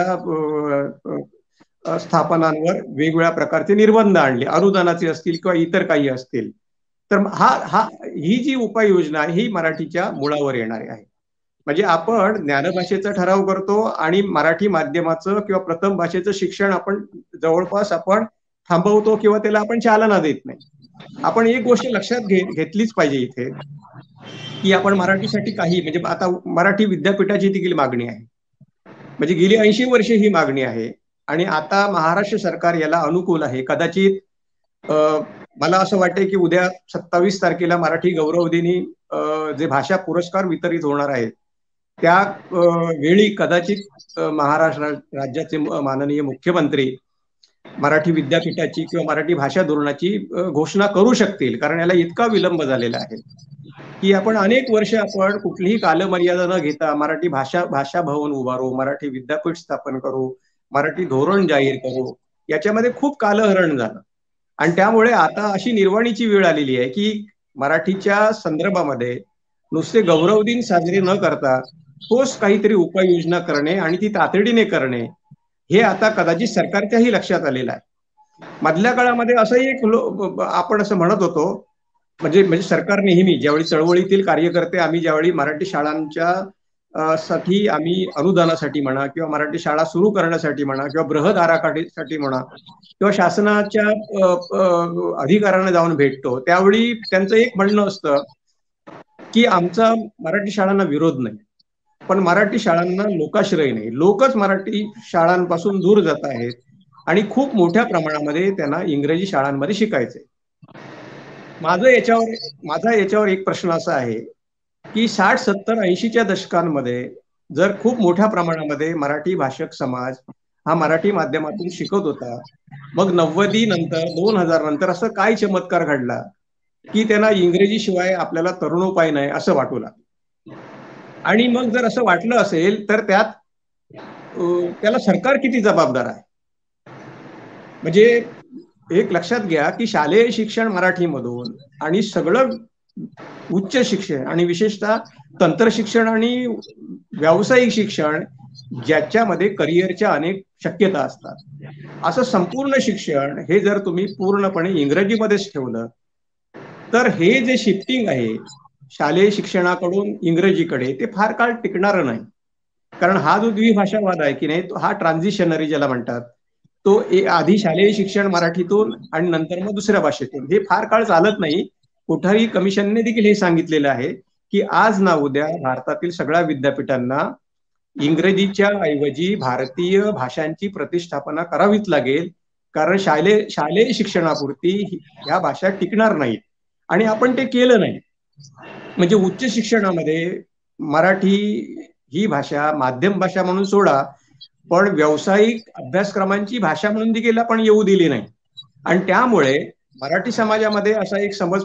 स्थापनांवर वेगवेगळ्या प्रकारचे निर्बंध आणले, अनुदानाचे असतील किंवा इतर काही असतील. तर ही जी उपाययोजना आहे ही मराठीच्या मुळावर येणारी आहे. म्हणजे आपण ज्ञानभाषेचा ठराव करतो आणि मराठी माध्यमाचं किंवा प्रथम भाषेचं शिक्षण आपण जवळपास थांबवतो किंवा त्याला आपण चालना देत नाही. आपण एक गोष्ट लक्षात घेतलीच पाहिजे इथे की आपण मराठीसाठी काही, म्हणजे आता मराठी विद्यापीठाची देखील मागणी आहे. म्हणजे गेली 80 वर्षे ही मागणी आहे आणि आता महाराष्ट्र सरकार याला अनुकूल आहे. कदाचित मला असं वाटतं की उद्या 27 तारखेला मराठी गौरव दिनी जे भाषा पुरस्कार वितरित होणार आहेत त्या वेळी कदाचित महाराष्ट्र राज्याचे माननीय मुख्यमंत्री मराठी विद्यापीठाची किंवा मराठी भाषा धोरणाची घोषणा करू शकतील. कारण याला इतका विलंब झालेला आहे की आपण अनेक वर्ष आपण कुठलीही कालमर्यादा न घेता मराठी भाषा भवन उभारू, मराठी विद्यापीठ स्थापन करू, मराठी धोरण जाहीर करू, याच्यामध्ये खूप कालहरण झालं. आणि त्यामुळे आता अशी निर्वाणीची वेळ आलेली आहे की मराठीच्या संदर्भामध्ये नुसते गौरव दिन साजरे न करता ठोस काहीतरी उपाययोजना करणे आणि ती तातडीने करणे हे आता कदाचित सरकारच्याही लक्षात आलेलं आहे. मधल्या काळामध्ये असंही एक आपण असं म्हणत होतो, म्हणजे सरकार नेहमी ज्यावेळी चळवळीतील कार्यकर्ते आम्ही ज्यावेळी मराठी शाळांच्या साठी आम्ही अनुदानासाठी म्हणा किंवा मराठी शाळा सुरू करण्यासाठी म्हणा किंवा बृहद आराखड्यासाठी म्हणा किंवा शासनाच्या अधिकाऱ्यांना जाऊन भेटतो, त्यावेळी त्यांचं एक म्हणणं असतं की आमचा मराठी शाळांना विरोध नाही, पण मराठी शाळांना लोकाश्रय नाही. लोकच मराठी शाळांपासून दूर जात आहेत आणि खूप मोठ्या प्रमाणामध्ये त्यांना इंग्रजी शाळांमध्ये शिकायचंय. माझा याच्यावर एक प्रश्न असा आहे की 60, 70, 80च्या दशकांमध्ये जर खूप मोठ्या प्रमाणामध्ये मराठी भाषक समाज हा मराठी माध्यमातून शिकत होता, मग 90 नंतर 2000 नंतर असं काय चमत्कार घडला की त्यांना इंग्रजी शिवाय आपल्याला तरुणोपाय नाही असं वाटू लागलं. आणि मग जर असं वाटलं असेल तर त्यात त्याला सरकार किती जबाबदार आहे? म्हणजे एक लक्षात घ्या की शालेय शिक्षण मराठीमधून आणि सगळं उच्च शिक्षण आणि विशेषतः तंत्रशिक्षण आणि व्यावसायिक शिक्षण ज्याच्यामध्ये करिअरच्या अनेक शक्यता असतात, असं संपूर्ण शिक्षण हे जर तुम्ही पूर्णपणे इंग्रजीमध्येच ठेवलं तर हे जे शिफ्टिंग आहे शालेय शिक्षणाकडून इंग्रजीकडे ते फार काळ टिकणारं नाही. कारण हा जो द्विभाषावाद आहे की नाही, तो हा ट्रान्झिशनरी ज्याला म्हणतात, तो आधी शालेय शिक्षण मराठीतून आणि नंतर मग दुसऱ्या भाषेतून, हे फार काळ चालत नाही. कुठारी कमिशनने देखील हे सांगितलेलं आहे की आज ना उद्या भारतातील सगळ्या विद्यापीठांना इंग्रजीच्या ऐवजी भारतीय भाषांची प्रतिष्ठापना करावीच लागेल, कारण शालेय शिक्षणापुरती ह्या भाषा टिकणार नाहीत. आणि आपण ते केलं नाही. म्हणजे उच्च शिक्षणामध्ये मराठी ही भाषा माध्यम भाषा म्हणून सोडा, पण व्यावसायिक अभ्यासक्रमांची भाषा म्हणून देखील आपण येऊ दिली नाही. आणि त्यामुळे मराठी समाजामध्ये असा एक समज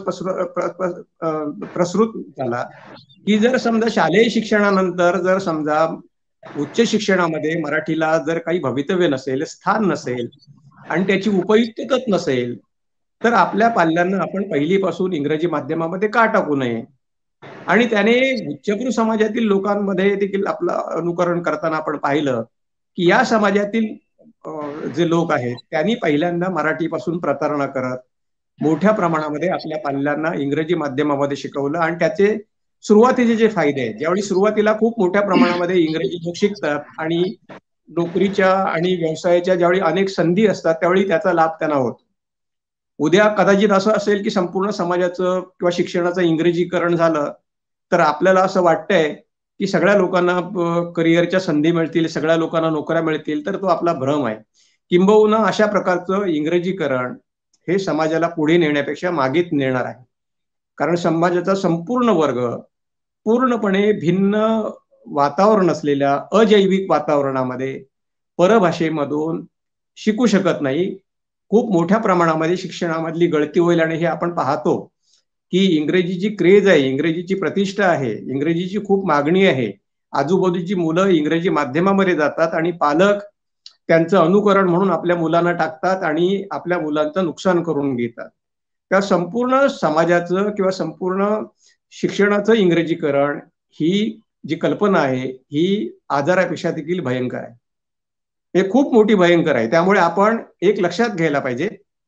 प्रसृत झाला की जर समजा शालेय शिक्षणानंतर जर समजा उच्च शिक्षणामध्ये मराठीला जर काही भवितव्य नसेल, स्थान नसेल आणि त्याची उपयुक्तताच नसेल, तर आपल्या पाल्यांना आपण पहिलीपासून इंग्रजी माध्यमामध्ये का टाकू नये? आणि त्याने उच्चभ्रू समाजातील लोकांमध्ये देखील आपलं अनुकरण करताना आपण पाहिलं की या समाजातील जे लोक आहेत त्यांनी पहिल्यांदा मराठीपासून प्रतारणा करत मोठ्या प्रमाणामध्ये आपल्या पाल्यांना इंग्रजी माध्यमामध्ये शिकवलं. आणि त्याचे सुरुवातीचे जे फायदे आहेत, ज्यावेळी सुरुवातीला खूप मोठ्या प्रमाणामध्ये इंग्रजी लोक शिकतात आणि नोकरीच्या आणि व्यवसायाच्या ज्यावेळी अनेक संधी असतात त्यावेळी त्याचा लाभ त्यांना होतो. उद्या कदाचित असं असेल की संपूर्ण समाजाचं किंवा शिक्षणाचं इंग्रजीकरण झालं तर आपल्याला असं वाटतंय की सगळ्या लोकांना करिअरच्या संधी मिळतील, सगळ्या लोकांना नोकऱ्या मिळतील, तर तो आपला भ्रम आहे. किंबहुना अशा प्रकारचं इंग्रजीकरण हे समाजाला पुढे नेण्यापेक्षा मागेच नेणार आहे. कारण समाजाचा संपूर्ण वर्ग पूर्णपणे भिन्न वातावरण असलेल्या अजैविक वातावरणामध्ये परभाषेमधून शिकू शकत नाही. खूप मोठ्या प्रमाणामध्ये शिक्षणामधली गळती होईल. आणि हे आपण पाहतो की इंग्रजीची क्रेज आहे, इंग्रजीची प्रतिष्ठा आहे, इंग्रजीची खूप मागणी आहे. आजूबाजूची मुलं इंग्रजी माध्यमामध्ये जातात आणि पालक त्यांचं अनुकरण म्हणून आपल्या मुलांना टाकतात आणि आपल्या मुलांचं नुकसान करून घेतात. त्या संपूर्ण समाजाचं किंवा संपूर्ण शिक्षणाचं इंग्रजीकरण ही जी कल्पना आहे ही आजारापेक्षा देखील भयंकर आहे. हे खूप मोठी भयंकर आहे. त्यामुळे आपण एक लक्षात घ्यायला पाहिजे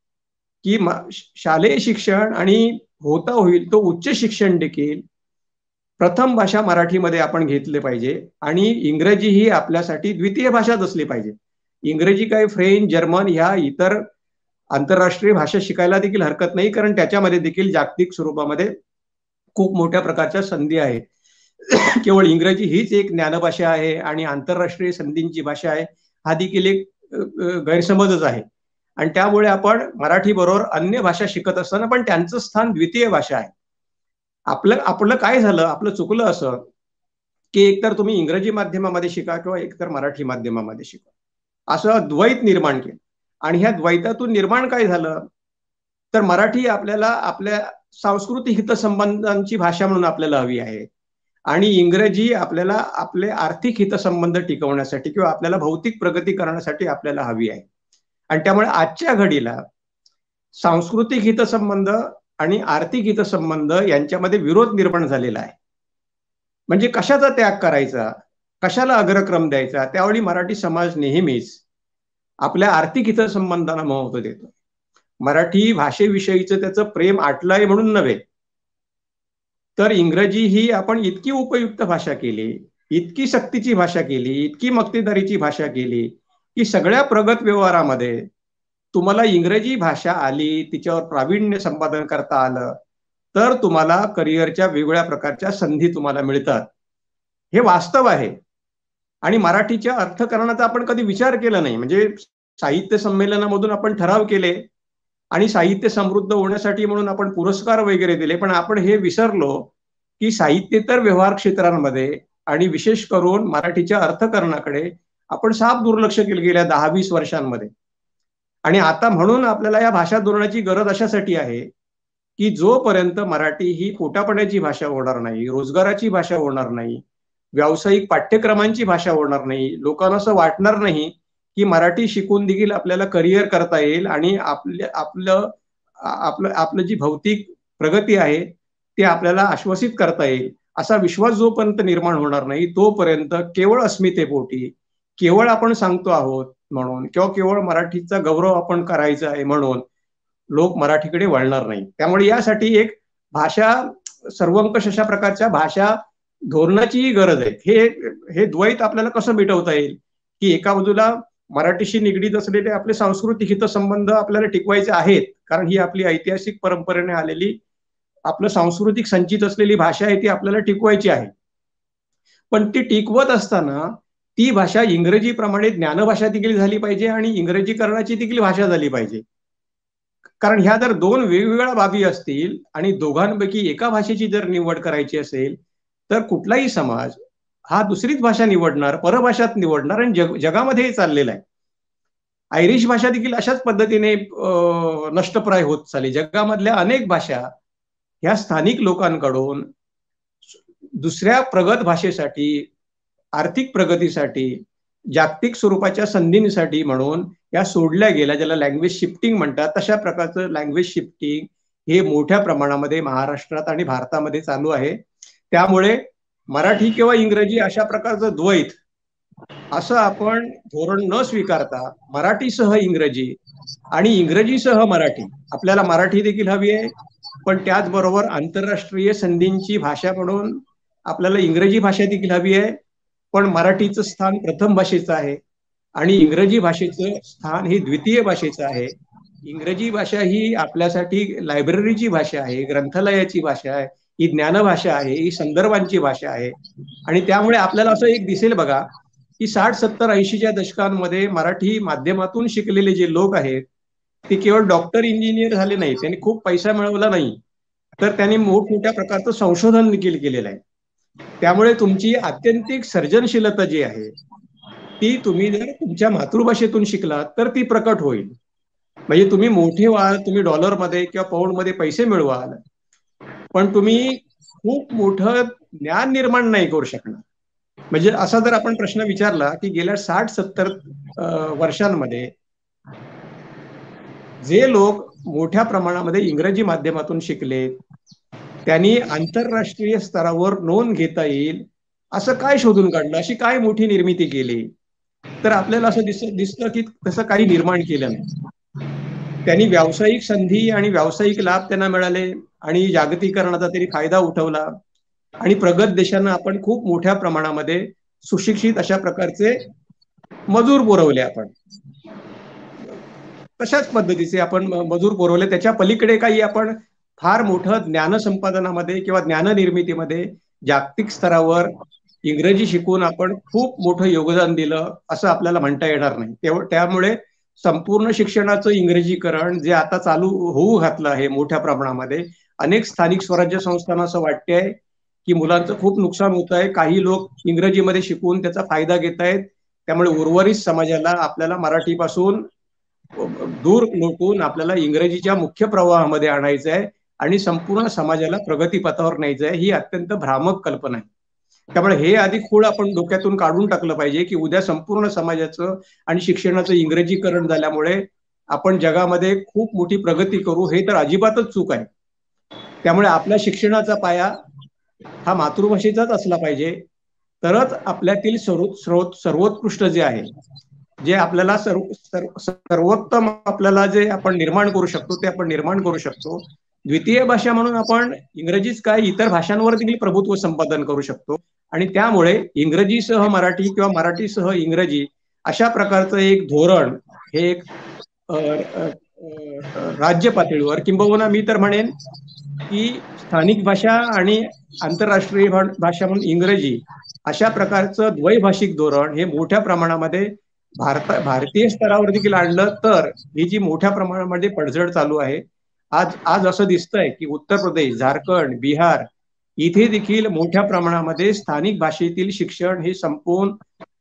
की शालेय शिक्षण आणि होता होईल तो उच्च शिक्षण देखील प्रथम भाषा मराठीमध्ये आपण घेतले पाहिजे. आणि इंग्रजी ही आपल्यासाठी द्वितीय भाषाच असली पाहिजे. इंग्रजी काय फ्रेंच, जर्मन ह्या इतर आंतरराष्ट्रीय भाषा शिकायला देखील हरकत नाही, कारण त्याच्यामध्ये देखील जागतिक स्वरूपामध्ये खूप मोठ्या प्रकारच्या संधी आहेत. केवळ इंग्रजी हीच एक ज्ञानभाषा आहे आणि आंतरराष्ट्रीय संधींची भाषा आहे हा देखील एक गैरसमजच आहे. आणि त्यामुळे आपण मराठी बरोबर अन्य भाषा शिकत असताना पण त्यांचं स्थान द्वितीय भाषा आहे. आपलं काय झालं, आपलं चुकलं असं की एकतर तुम्ही इंग्रजी माध्यमामध्ये शिका किंवा एकतर मराठी माध्यमामध्ये शिका, असं द्वैत निर्माण केलं. आणि ह्या द्वैतातून निर्माण काय झालं तर मराठी आपल्याला आपल्या सांस्कृतिक हितसंबंधांची भाषा म्हणून आपल्याला हवी आहे आणि इंग्रजी आपल्याला आपले आर्थिक हितसंबंध टिकवण्यासाठी किंवा आपल्याला भौतिक प्रगती करण्यासाठी आपल्याला हवी आहे. आणि त्यामुळे आजच्या घडीला सांस्कृतिक हितसंबंध आणि आर्थिक हितसंबंध यांच्यामध्ये विरोध निर्माण झालेला आहे. म्हणजे कशाचा त्याग करायचा, कशाला अग्रक्रम द्यायचा, त्यावेळी मराठी समाज नेहमीच आपल्या आर्थिक हितसंबंधांना महत्त्व देतो. मराठी भाषेविषयीचं त्याचं प्रेम आटलंय म्हणून नव्हे, तर इंग्रजी ही आपण इतकी उपयुक्त भाषा केली, इतकी सक्तीची भाषा केली, इतकी मक्तेदारीची भाषा केली की सगळ्या प्रगत व्यवहारामध्ये तुम्हाला इंग्रजी भाषा आली, तिच्यावर प्रावीण्य संपादन करता आलं तर तुम्हाला करिअरच्या वेगवेगळ्या प्रकारच्या संधी तुम्हाला मिळतात. हे वास्तव आहे. आणि मराठीच्या अर्थकरणाचा आपण कधी विचार केला नाही. म्हणजे साहित्य संमेलनामधून आपण ठराव केले आणि साहित्य समृद्ध होण्यासाठी म्हणून आपण पुरस्कार वगैरे दिले, पण आपण हे विसरलो की साहित्य तर व्यवहार क्षेत्रांमध्ये आणि विशेष करून मराठीच्या अर्थकरणाकडे आपण साफ दुर्लक्ष केलं गेल्या 10-20 वर्षांमध्ये. आणि आता म्हणून आपल्याला या भाषा धोरणाची गरज अशासाठी आहे की जोपर्यंत मराठी ही पोटापाण्याची भाषा होणार नाही, रोजगाराची भाषा होणार नाही, व्यावसायिक पाठ्यक्रमांची भाषा होणार नाही, लोकांना असं वाटणार नाही की मराठी शिकून देखील आपल्याला करिअर करता येईल आणि आपलं आपलं जी भौतिक प्रगती आहे ती आपल्याला आश्वासित करता येईल, असा विश्वास जोपर्यंत निर्माण होणार नाही तोपर्यंत केवळ अस्मितेपोटी, केवळ आपण सांगतो आहोत म्हणून किंवा केवळ मराठीचा गौरव आपण करायचा आहे म्हणून लोक मराठीकडे वळणार नाही. त्यामुळे यासाठी एक भाषा सर्वंकष अशा प्रकारच्या भाषा धोरणाचीही गरज आहे. हे द्वैत आपल्याला कसं मिटवता येईल की एका बाजूला मराठीशी निगडीत असलेले आपले सांस्कृतिक हितसंबंध आपल्याला टिकवायचे आहेत, कारण ही आपली ऐतिहासिक परंपरेने आलेली आपलं सांस्कृतिक संचित असलेली भाषा आहे, ती आपल्याला टिकवायची आहे. पण ती टिकवत असताना ती भाषा इंग्रजीप्रमाणे ज्ञानभाषा देखील झाली पाहिजे आणि इंग्रजीकरणाची देखील भाषा झाली पाहिजे. कारण ह्या जर दोन वेगवेगळ्या बाबी असतील आणि दोघांपैकी एका भाषेची जर निवड करायची असेल तर कुठलाही समाज हा दुसरीच भाषा निवडणार, परभाषात निवडणार आणि जगामध्ये चाललेला आहे. आयरिश भाषा देखील अशाच पद्धतीने नष्टप्राय होत चालली. जगामधल्या अनेक भाषा ह्या स्थानिक लोकांकडून दुसऱ्या प्रगत भाषेसाठी, आर्थिक प्रगतीसाठी, जागतिक स्वरूपाच्या संधींसाठी म्हणून या सोडल्या गेल्या, ज्याला लँग्वेज शिफ्टिंग म्हणतात. तशा प्रकारचं लँग्वेज शिफ्टिंग हे मोठ्या प्रमाणामध्ये महाराष्ट्रात आणि भारतामध्ये चालू आहे. त्यामुळे मराठी किंवा इंग्रजी अशा प्रकारचं द्वैत असं आपण धोरण न स्वीकारता मराठीसह इंग्रजी आणि इंग्रजीसह मराठी, आपल्याला मराठी देखील हवी आहे पण त्याचबरोबर आंतरराष्ट्रीय संधींची भाषा म्हणून आपल्याला इंग्रजी भाषा देखील हवी आहे. पण मराठीचं स्थान प्रथम भाषेचं आहे आणि इंग्रजी भाषेचं स्थान हे द्वितीय भाषेचं आहे. इंग्रजी भाषा ही आपल्यासाठी लायब्ररीची भाषा आहे, ग्रंथालयाची भाषा आहे, ही ज्ञानभाषा आहे, ही संदर्भांची भाषा आहे. आणि त्यामुळे आपल्याला असं एक दिसेल बघा की 60, 70, 80च्या दशकांमध्ये मराठी माध्यमातून शिकलेले जे लोक आहेत ते केवळ डॉक्टर, इंजिनियर झाले नाही, त्यांनी खूप पैसा मिळवला नाही, तर त्यांनी मोठमोठ्या प्रकारचं संशोधन देखील केलेलं आहे. त्यामुळे तुमची आत्यंतिक सर्जनशीलता जी आहे ती तुम्ही जर तुमच्या मातृभाषेतून शिकलात तर ती प्रकट होईल. म्हणजे तुम्ही मोठे व्हाल, तुम्ही डॉलरमध्ये किंवा पाऊंडमध्ये पैसे मिळवाल, पण तुम्ही खूप मोठं ज्ञान निर्माण नाही करू शकणार. म्हणजे असा जर आपण प्रश्न विचारला की गेल्या 60-70 वर्षांमध्ये जे लोक मोठ्या प्रमाणामध्ये इंग्रजी माध्यमातून शिकले त्यांनी आंतरराष्ट्रीय स्तरावर नोंद घेता येईल असं काय शोधून काढलं, अशी काय मोठी निर्मिती केली, तर आपल्याला असं दिसतं की तसं काही निर्माण केलं नाही. त्यांनी व्यावसायिक संधी आणि व्यावसायिक लाभ त्यांना मिळाले आणि जागतिकीकरणाचा तरी फायदा उठवला आणि प्रगत देशांना आपण खूप मोठ्या प्रमाणामध्ये सुशिक्षित अशा प्रकारचे मजूर पुरवले. आपण तशाच पद्धतीचे आपण मजूर पुरवले. त्याच्या पलीकडे काही आपण फार मोठं ज्ञान संपादनामध्ये किंवा ज्ञान निर्मितीमध्ये जागतिक स्तरावर इंग्रजी शिकून आपण खूप मोठं योगदान दिलं असं आपल्याला म्हणता येणार नाही. त्यामुळे संपूर्ण शिक्षणाचं इंग्रजीकरण जे आता चालू होऊ घातलं आहे मोठ्या प्रमाणामध्ये, अनेक स्थानिक स्वराज्य संस्थांना असं वाटतंय की मुलांचं खूप नुकसान होत आहे, काही लोक इंग्रजीमध्ये शिकून त्याचा फायदा घेत आहेत. त्यामुळे उर्वरित समाजाला आपल्याला मराठीपासून दूर लोटून आपल्याला इंग्रजीच्या मुख्य प्रवाहामध्ये आणायचं आहे आणि संपूर्ण समाजाला प्रगतीपथावर न्यायचं आहे. ही अत्यंत भ्रामक कल्पना आहे. त्यामुळे हे आधी खूळ आपण डोक्यातून काढून टाकलं पाहिजे की उद्या संपूर्ण समाजाचं आणि शिक्षणाचं इंग्रजीकरण झाल्यामुळे आपण जगामध्ये खूप मोठी प्रगती करू, हे तर अजिबातच चूक आहे. त्यामुळे आपल्या शिक्षणाचा पाया हा मातृभाषेचाच असला पाहिजे, तरच आपल्यातील सर्वोत्कृष्ट जे आहे, जे आपल्याला सर्वोत्तम आपल्याला जे आपण निर्माण करू शकतो ते आपण निर्माण करू शकतो. द्वितीय भाषा म्हणून आपण इंग्रजीच काय इतर भाषांवर देखील प्रभुत्व संपादन करू शकतो आणि त्यामुळे इंग्रजीसह मराठी किंवा मराठीसह इंग्रजी अशा प्रकारचं एक धोरण हे एक राज्य पातळीवर किंबहुना मी तर म्हणेन की स्थानिक भाषा आणि आंतरराष्ट्रीय भाषा म्हणून इंग्रजी अशा प्रकारचं द्वैभाषिक धोरण हे मोठ्या प्रमाणामध्ये भारतीय स्तरावर देखील आणलं तर ही जी मोठ्या प्रमाणामध्ये पडझड चालू आहे, आज असं दिसतंय की उत्तर प्रदेश, झारखंड, बिहार इथे देखील मोठ्या प्रमाणामध्ये स्थानिक भाषेतील शिक्षण हे संपवून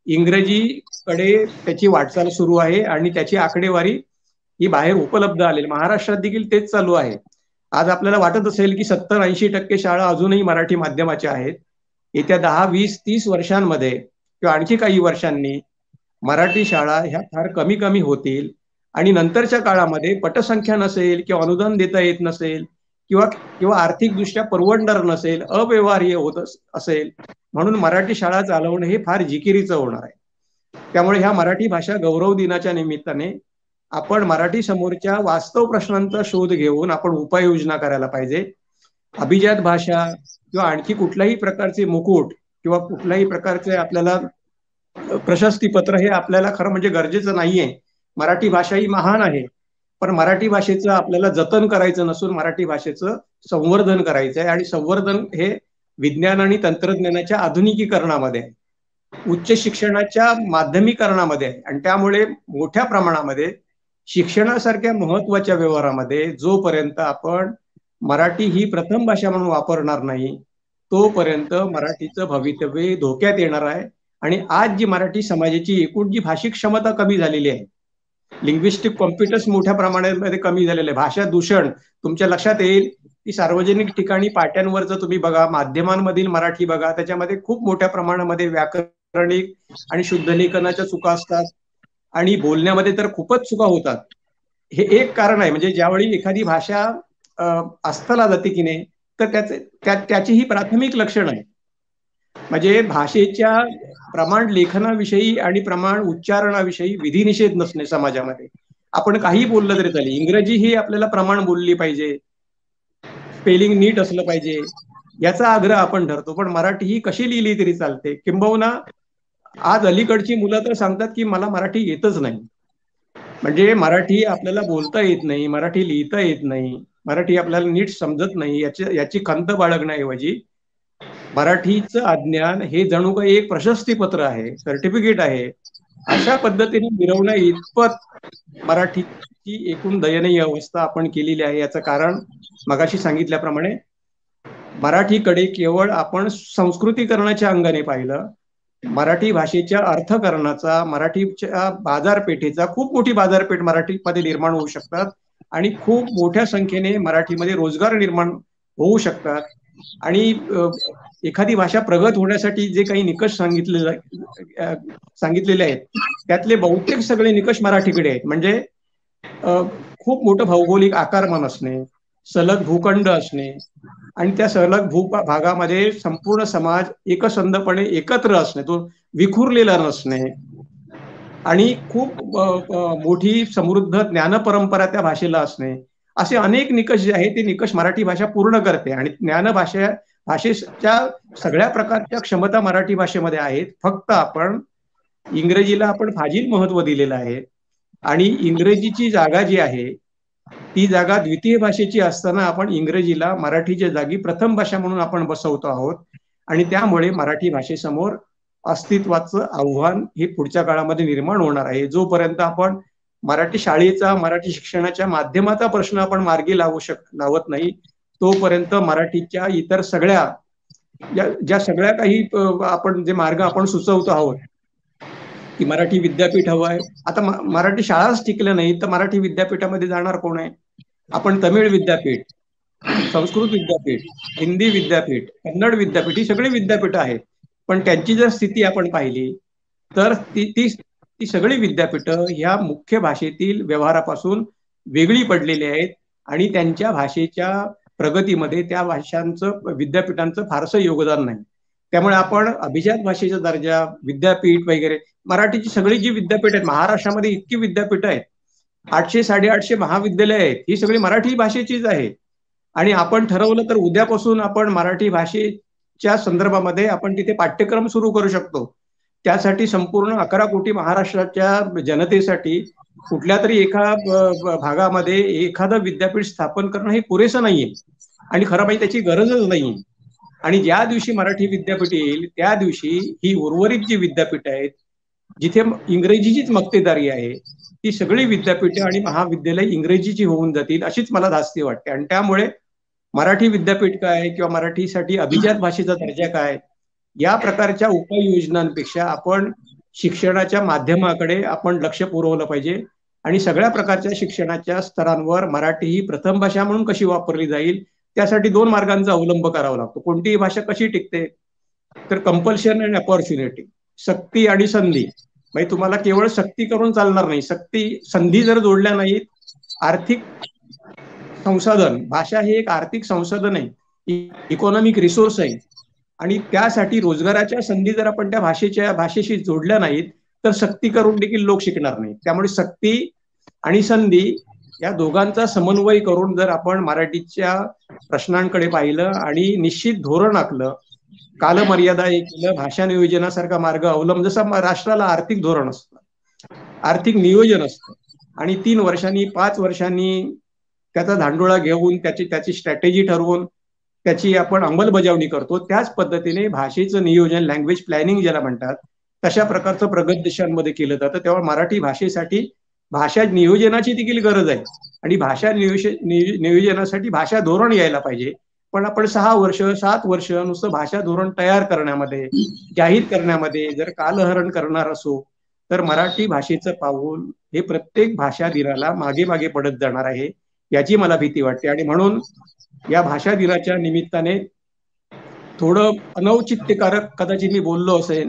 इंग्रजीकडे त्याची वाटचाल सुरू आहे आणि त्याची आकडेवारी ही बाहेर उपलब्ध आलेली. महाराष्ट्रात देखील तेच चालू आहे. आज आपल्याला वाटत असेल की 70-80% शाळा अजूनही मराठी माध्यमाच्या आहेत. येत्या 10, 20, 30 वर्षांमध्ये किंवा आणखी काही वर्षांनी मराठी शाळा ह्या फार कमी कमी होतील आणि नंतरच्या काळामध्ये पटसंख्या नसेल किंवा अनुदान देता येत नसेल किंवा किंवा आर्थिकदृष्ट्या परवडणार नसेल, अव्यवहार्य होत असेल, म्हणून मराठी शाळा चालवणं हे फार जिकिरीचं होणार आहे. त्यामुळे ह्या मराठी भाषा गौरव दिनाच्या निमित्ताने आपण मराठी समोरच्या वास्तव प्रश्नांचा शोध घेऊन आपण उपाययोजना करायला पाहिजे. अभिजात भाषा किंवा आणखी कुठल्याही प्रकारचे मुकुट किंवा कुठल्याही प्रकारचे आपल्याला प्रशस्तीपत्र हे आपल्याला खरं म्हणजे गरजेचं नाहीये. मराठी भाषा ही महान आहे, पण मराठी भाषेचं आपल्याला जतन करायचं नसून मराठी भाषेचं संवर्धन करायचं आहे. आणि संवर्धन हे विज्ञान आणि तंत्रज्ञानाच्या आधुनिकीकरणामध्ये आहे, उच्च शिक्षणाच्या माध्यमीकरणामध्ये आहे. आणि त्यामुळे मोठ्या प्रमाणामध्ये शिक्षणासारख्या महत्वाच्या व्यवहारामध्ये जोपर्यंत आपण मराठी ही प्रथम भाषा म्हणून वापरणार नाही, तोपर्यंत मराठीचं भवितव्य धोक्यात येणार आहे. आणि आज जी मराठी समाजाची एकूण जी भाषिक क्षमता कमी झालेली आहे, लिंग्विस्टिक कॉम्पिटन्स मोठ्या प्रमाणामध्ये कमी झालेलं आहे. भाषा दूषण तुमच्या लक्षात येईल की सार्वजनिक ठिकाणी पाट्यांवरचं तुम्ही बघा, माध्यमांमधील मराठी बघा, त्याच्यामध्ये खूप मोठ्या प्रमाणामध्ये व्याकरणिक आणि शुद्धलेखनाच्या चुका असतात आणि बोलण्यामध्ये तर खूपच चुका होतात. हे एक कारण आहे. म्हणजे ज्यावेळी एखादी भाषा अस्खला जाते की नाही, तर त्याची ही प्राथमिक लक्षण आहे. म्हणजे भाषेच्या प्रमाण लेखनाविषयी आणि प्रमाण उच्चारणाविषयी विधिनिषेध नसणे समाजामध्ये. आपण काही बोललं तरी चालेल. इंग्रजी ही आपल्याला प्रमाण बोलली पाहिजे, स्पेलिंग नीट असलं पाहिजे, याचा आग्रह आपण धरतो. पण मराठी ही कशी लिहिली तरी चालते. किंबहुना आज अलीकडची मुलं तर सांगतात की मला मराठी येतच नाही. म्हणजे मराठी आपल्याला बोलता येत नाही, मराठी लिहिता येत नाही, मराठी आपल्याला नीट समजत नाही, याची खंत बाळगण्याऐवजी मराठीचं अज्ञान हे जणू काही एक प्रशस्तीपत्र आहे, सर्टिफिकेट आहे, अशा पद्धतीने मिरवण्या इतपत मराठीची एकूण दयनीय अवस्था आपण केलेली आहे. याचं कारण मगाशी सांगितल्याप्रमाणे मराठीकडे केवळ आपण संस्कृतीकरणाच्या अंगाने पाहिलं. मराठी भाषेच्या अर्थकरणाचा, मराठीच्या बाजारपेठेचा, खूप मोठी बाजारपेठ मराठीमध्ये निर्माण होऊ शकतात आणि खूप मोठ्या संख्येने मराठीमध्ये रोजगार निर्माण होऊ शकतात. आणि एखादी भाषा प्रगत होण्यासाठी जे काही निकष सांगितलेले आहेत, त्यातले बहुतेक सगळे निकष मराठीकडे आहेत. म्हणजे खूप मोठं भौगोलिक आकारमान असणे, सलग भूखंड असणे आणि त्या सलग भूभागामध्ये संपूर्ण समाज एकसंधपणे एकत्र असणे, तो विखुरलेला नसणे आणि खूप मोठी समृद्ध ज्ञानपरंपरा त्या भाषेला असणे, असे अनेक निकष जे आहेत ते निकष मराठी भाषा पूर्ण करते. आणि भाषेच्या सगळ्या प्रकारच्या क्षमता मराठी भाषेमध्ये आहेत. फक्त आपण इंग्रजीला आपण फाजील महत्व दिलेलं आहे आणि इंग्रजीची जागा जी आहे ती जागा द्वितीय भाषेची असताना आपण इंग्रजीला मराठीच्या जागी प्रथम भाषा म्हणून आपण बसवतो आहोत. आणि त्यामुळे मराठी भाषेसमोर अस्तित्वाचं आव्हान हे पुढच्या काळामध्ये निर्माण होणार आहे. जोपर्यंत आपण मराठी शाळेचा, मराठी शिक्षणाच्या माध्यमाचा प्रश्न आपण मार्गी लावत नाही, तोपर्यंत मराठीच्या इतर सगळ्या ज्या सगळ्या काही आपण जे मार्ग आपण सुचवतो आहोत की मराठी विद्यापीठ हवं आहे. आता मराठी शाळाच टिकल्या नाही तर मराठी विद्यापीठामध्ये जाणार कोण आहे? आपण तमिळ विद्यापीठ, संस्कृत विद्यापीठ, हिंदी विद्यापीठ, कन्नड विद्यापीठ ही सगळी विद्यापीठ आहेत. पण त्यांची जर स्थिती आपण पाहिली तर ती सगळी विद्यापीठं ह्या मुख्य भाषेतील व्यवहारापासून वेगळी पडलेली आहेत आणि त्यांच्या भाषेच्या प्रगतीमध्ये त्या भाषांचं, विद्यापीठांचं फारसं योगदान नाही. त्यामुळे आपण अभिजात भाषेचा दर्जा, विद्यापीठ वगैरे, मराठीची सगळी जी विद्यापीठ आहेत, महाराष्ट्रामध्ये इतकी विद्यापीठ आहेत, 800-850 महाविद्यालय आहेत, ही सगळी मराठी भाषेचीच आहे. आणि आपण ठरवलं तर उद्यापासून आपण मराठी भाषेच्या संदर्भामध्ये आपण तिथे पाठ्यक्रम सुरू करू शकतो. त्यासाठी संपूर्ण 11 कोटी महाराष्ट्राच्या जनतेसाठी कुठल्या तरी एका भागामध्ये एखादं विद्यापीठ स्थापन करणं हे पुरेसं नाहीये आणि खरं पाहिजे त्याची गरजच नाहीये. आणि ज्या दिवशी मराठी विद्यापीठ येईल त्या दिवशी ही उर्वरित जी विद्यापीठ आहेत जिथे इंग्रजीचीच मक्तेदारी आहे, ती सगळी विद्यापीठे आणि महाविद्यालय इंग्रजीची होऊन जातील, अशीच मला धास्ती वाटते. आणि त्यामुळे मराठी विद्यापीठ काय किंवा मराठीसाठी अभिजात भाषेचा दर्जा काय, या प्रकारच्या उपाययोजनांपेक्षा आपण शिक्षणाच्या माध्यमाकडे आपण लक्ष पुरवलं पाहिजे आणि सगळ्या प्रकारच्या शिक्षणाच्या स्तरांवर मराठी ही प्रथम भाषा म्हणून कशी वापरली जाईल त्यासाठी 2 मार्गांचा अवलंब करावा लागतो. कोणतीही भाषा कशी टिकते, तर कंपल्शन अँड अपॉर्च्युनिटी, सक्ती आणि संधी. म्हणजे तुम्हाला केवळ सक्ती करून चालणार नाही, संधी जर जोडल्या नाहीत, आर्थिक संसाधन, भाषा हे एक आर्थिक संसाधन आहे, इकॉनॉमिक रिसोर्स आहे आणि त्यासाठी रोजगाराच्या संधी जर आपण त्या भाषेशी जोडल्या नाहीत तर सक्ती करून देखील लोक शिकणार नाहीत. त्यामुळे सक्ती आणि संधी या दोघांचा समन्वय करून जर आपण मराठीच्या प्रश्नांकडे पाहिलं आणि निश्चित धोरण आखलं, कालमर्यादा एक केलं, भाषा नियोजनासारखा मार्ग अवलंब, जसं राष्ट्राला आर्थिक धोरण असतं, आर्थिक नियोजन असतं आणि 3 वर्षांनी 5 वर्षांनी त्याचा धांडोळा घेऊन त्याची स्ट्रॅटेजी ठरवून त्याची आपण अंमलबजावणी करतो, त्याच पद्धतीने भाषेचं नियोजन, लँग्वेज प्लॅनिंग ज्याला म्हणतात, तशा प्रकारचं प्रगत देशांमध्ये केलं जातं. तेव्हा मराठी भाषेसाठी भाषा नियोजनाची देखील गरज आहे आणि भाषा नियोजनासाठी भाषा धोरण यायला पाहिजे. पण आपण 6 वर्ष 7 वर्ष नुसतं भाषा धोरण तयार करण्यामध्ये, जाहीर करण्यामध्ये जर कालहरण करणार असो तर मराठी भाषेचं पाऊल हे प्रत्येक भाषा दिनाला मागे मागे पडत जाणार आहे, याची मला भीती वाटते. आणि म्हणून या भाषा दिनाच्या निमित्ताने थोडं अनौचित्यकारक कदाचित मी बोललो असेल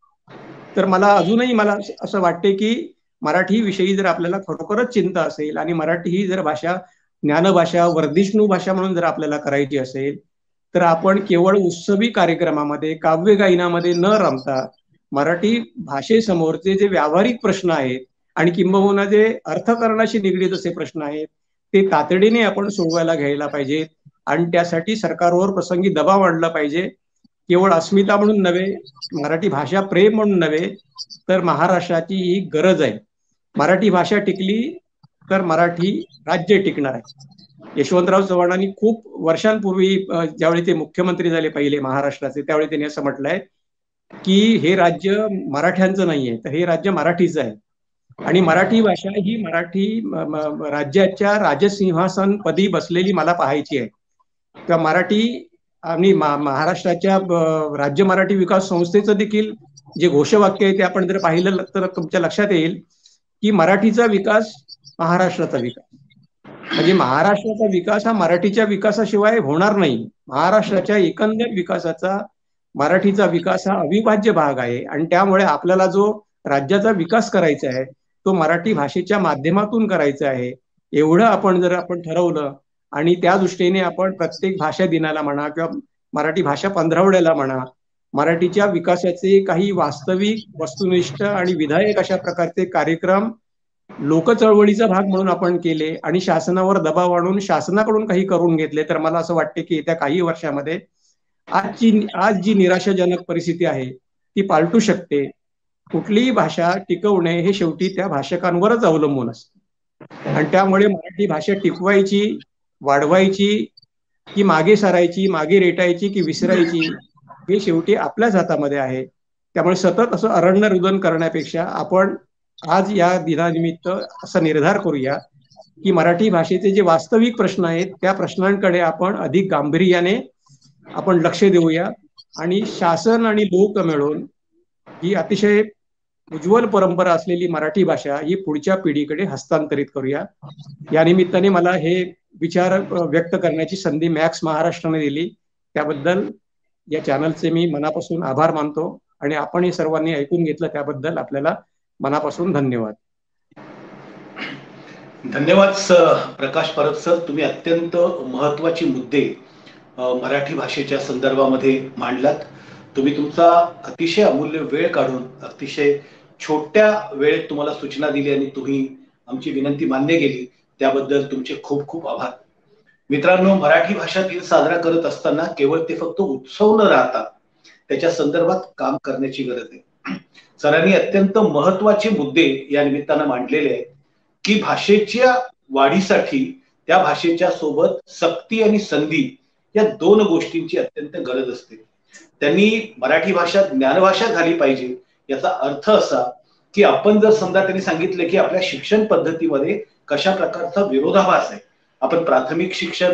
तर मला असं वाटते की मराठी विषयी जर आपल्याला खरोखरच चिंता असेल आणि मराठी ही जर भाषा ज्ञानभाषा, वर्धिष्णू भाषा म्हणून जर आपल्याला करायची असेल तर आपण केवळ उत्सवी कार्यक्रमामध्ये, काव्यगायनामध्ये न रमता मराठी भाषेसमोरचे जे व्यावहारिक प्रश्न आहेत आणि किंबहुना जे अर्थकारणाशी निगडीत असे प्रश्न आहेत ते तातडीने आपण सोडवायला घ्यायला पाहिजेत आणि त्यासाठी सरकारवर प्रसंगी दबाव आणला पाहिजे. केवळ अस्मिता म्हणून नव्हे, मराठी भाषा प्रेम म्हणून नव्हे, तर महाराष्ट्राची ही गरज आहे. मराठी भाषा टिकली तर मराठी राज्य टिकणार आहे. यशवंतराव चव्हाणांनी खूप वर्षांपूर्वी ज्यावेळी ते मुख्यमंत्री झाले पहिले महाराष्ट्राचे, त्यावेळी त्यांनी असं म्हटलंय की हे राज्य मराठ्यांचं नाहीये, तर हे राज्य मराठीचं आहे आणि मराठी भाषा ही मराठी राज्याच्या राजसिंहासन पदी बसलेली मला पाहायची आहे. किंवा मराठी आणि महाराष्ट्राच्या राज्य मराठी विकास संस्थेचं देखील जे घोषवाक्य आहे ते आपण जर पाहिलं तर तुमच्या लक्षात येईल की मराठीचा विकास महाराष्ट्राचा विकास, म्हणजे महाराष्ट्राचा विकास हा मराठीच्या विकासाशिवाय होणार नाही. महाराष्ट्राच्या एकंदर विकासाचा मराठीचा विकास हा अविभाज्य भाग आहे आणि त्यामुळे आपल्याला जो राज्याचा विकास करायचा आहे तो मराठी भाषेच्या माध्यमातून करायचा आहे. एवढं आपण ठरवलं आणि त्या दृष्टीने आपण प्रत्येक भाषा दिनाला म्हणा किंवा मराठी भाषा पंधरवड्याला म्हणा, मराठीच्या विकासाचे काही वास्तविक, वस्तुनिष्ठ आणि विधायक अशा प्रकारचे कार्यक्रम लोकचळवळीचा भाग म्हणून आपण केले आणि शासनावर दबाव आणून शासनाकडून काही करून घेतले, तर मला असं वाटते की येत्या काही वर्षामध्ये आज जी निराशाजनक परिस्थिती आहे ती पालटू शकते. कुठलीही भाषा टिकवणे हे शेवटी त्या भाषकांवरच अवलंबून असते आणि त्यामुळे मराठी भाषा टिकवायची, वाढवायची की मागे सरायची, मागे रेटायची की विसरायची, हे शेवटी आपल्याच हातामध्ये आहे. त्यामुळे सतत असं अरण्य रुदन करण्यापेक्षा आपण आज या दिनानिमित्त असा निर्धार करूया की मराठी भाषेचे जे वास्तविक प्रश्न आहेत त्या प्रश्नांकडे आपण अधिक गांभीर्याने आपण लक्ष देऊया आणि शासन आणि लोक मिळून ही अतिशय उज्ज्वल परंपरा असलेली मराठी भाषा ही पुढच्या पिढीकडे हस्तांतरित करूया. या निमित्ताने मला हे विचार व्यक्त करण्याची संधी मॅक्स महाराष्ट्राने दिली, त्याबद्दल या चॅनलचे मी मनापासून आभार मानतो आणि आपण हे सर्वांनी ऐकून घेतलं त्याबद्दल आपल्याला मनापासून धन्यवाद. धन्यवाद प्रकाश परब सर. तुम्ही अत्यंत महत्वाचे मुद्दे मराठी भाषेच्या संदर्भामध्ये मांडलात. तुम्ही तुमचा अतिशय अमूल्य वेळ काढून अतिशय छोट्या वेळेत तुम्हाला सूचना दिली आणि तुम्ही आमची विनंती मान्य केली, त्याबद्दल तुमचे खूप खूप आभार. मित्रांनो, मराठी भाषा दिन साजरा करत असताना केवळ ते फक्त उत्सव न राहता त्याच्या संदर्भात काम करण्याची गरज आहे. सरांनी अत्यंत महत्वाचे मुद्दे या निमित्तानं मांडलेले आहेत की भाषेच्या वाढीसाठी त्या भाषेच्या सोबत सक्ती आणि संधी या 2 गोष्टींची अत्यंत गरज असते. त्यांनी मराठी भाषा ज्ञानभाषा झाली पाहिजे याचा अर्थ असा की आपण जर समजा त्यांनी सांगितलं की आपल्या शिक्षण पद्धतीमध्ये कशा प्रकारचा विरोधाभास आहे, आपण प्राथमिक शिक्षण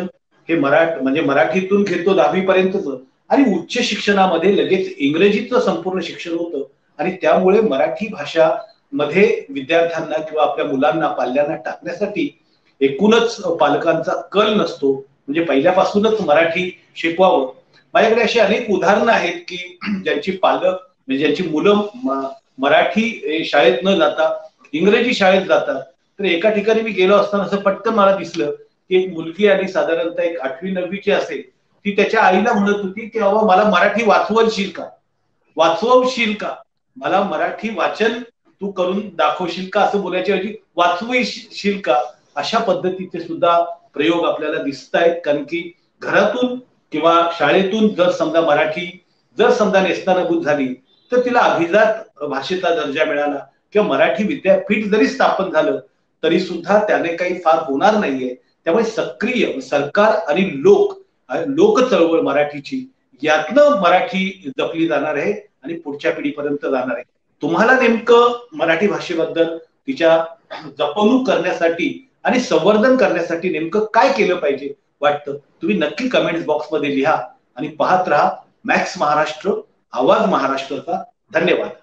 हे म्हणजे मराठीतून घेतो 10वी पर्यंतच, आणि उच्च शिक्षणामध्ये लगेच इंग्रजीचं संपूर्ण शिक्षण होतं. आणि त्यामुळे मराठी भाषा मध्ये विद्यार्थ्यांना किंवा आपल्या मुलांना पाल्यांना टाकण्यासाठी एकूणच पालकांचा कल नसतो. म्हणजे पहिल्यापासूनच मराठी शिकवावं. माझ्याकडे अशी अनेक उदाहरणं आहेत की ज्यांची पालक म्हणजे ज्यांची मुलं मराठी शाळेत न जाता इंग्रजी शाळेत जातात. तर एका ठिकाणी मी गेलो असताना असं पटकन मला दिसलं की एक मुलगी आणि साधारणतः एक 8वी-9वीची असेल, ती त्याच्या आईला म्हणत होती की बाबा मला मराठी वाचवशील का, वाचवशील का, मला मराठी वाचन तू करून दाखवशील का, असं बोलायच्या ऐवजी वाचवशील का, अशा पद्धतीचे सुद्धा प्रयोग आपल्याला दिसत आहेत. कारण की घरातून किंवा शाळेतून जर समजा नेस्तानाबूत झाली तर तिला अभिजात भाषेचा दर्जा मिळाला किंवा मराठी विद्यापीठ जरी स्थापन झालं तरी सुद्धा त्याने काही फार होणार नाहीये. त्यामुळे सक्रिय सरकार आणि लोक चळवळ मराठीची, यातनं मराठी जपली जाणार आहे आणि पुढच्या पिढीपर्यंत जाणार आहे. तुम्हाला नेमकं मराठी भाषेबद्दल तिच्या जपणूक करण्यासाठी आणि संवर्धन करण्यासाठी नेमकं काय केलं पाहिजे वाटतं, तुम्ही नक्की कमेंट्स बॉक्समध्ये लिहा आणि पाहत राहा मॅक्स महाराष्ट्र, आवाज महाराष्ट्राचा. धन्यवाद.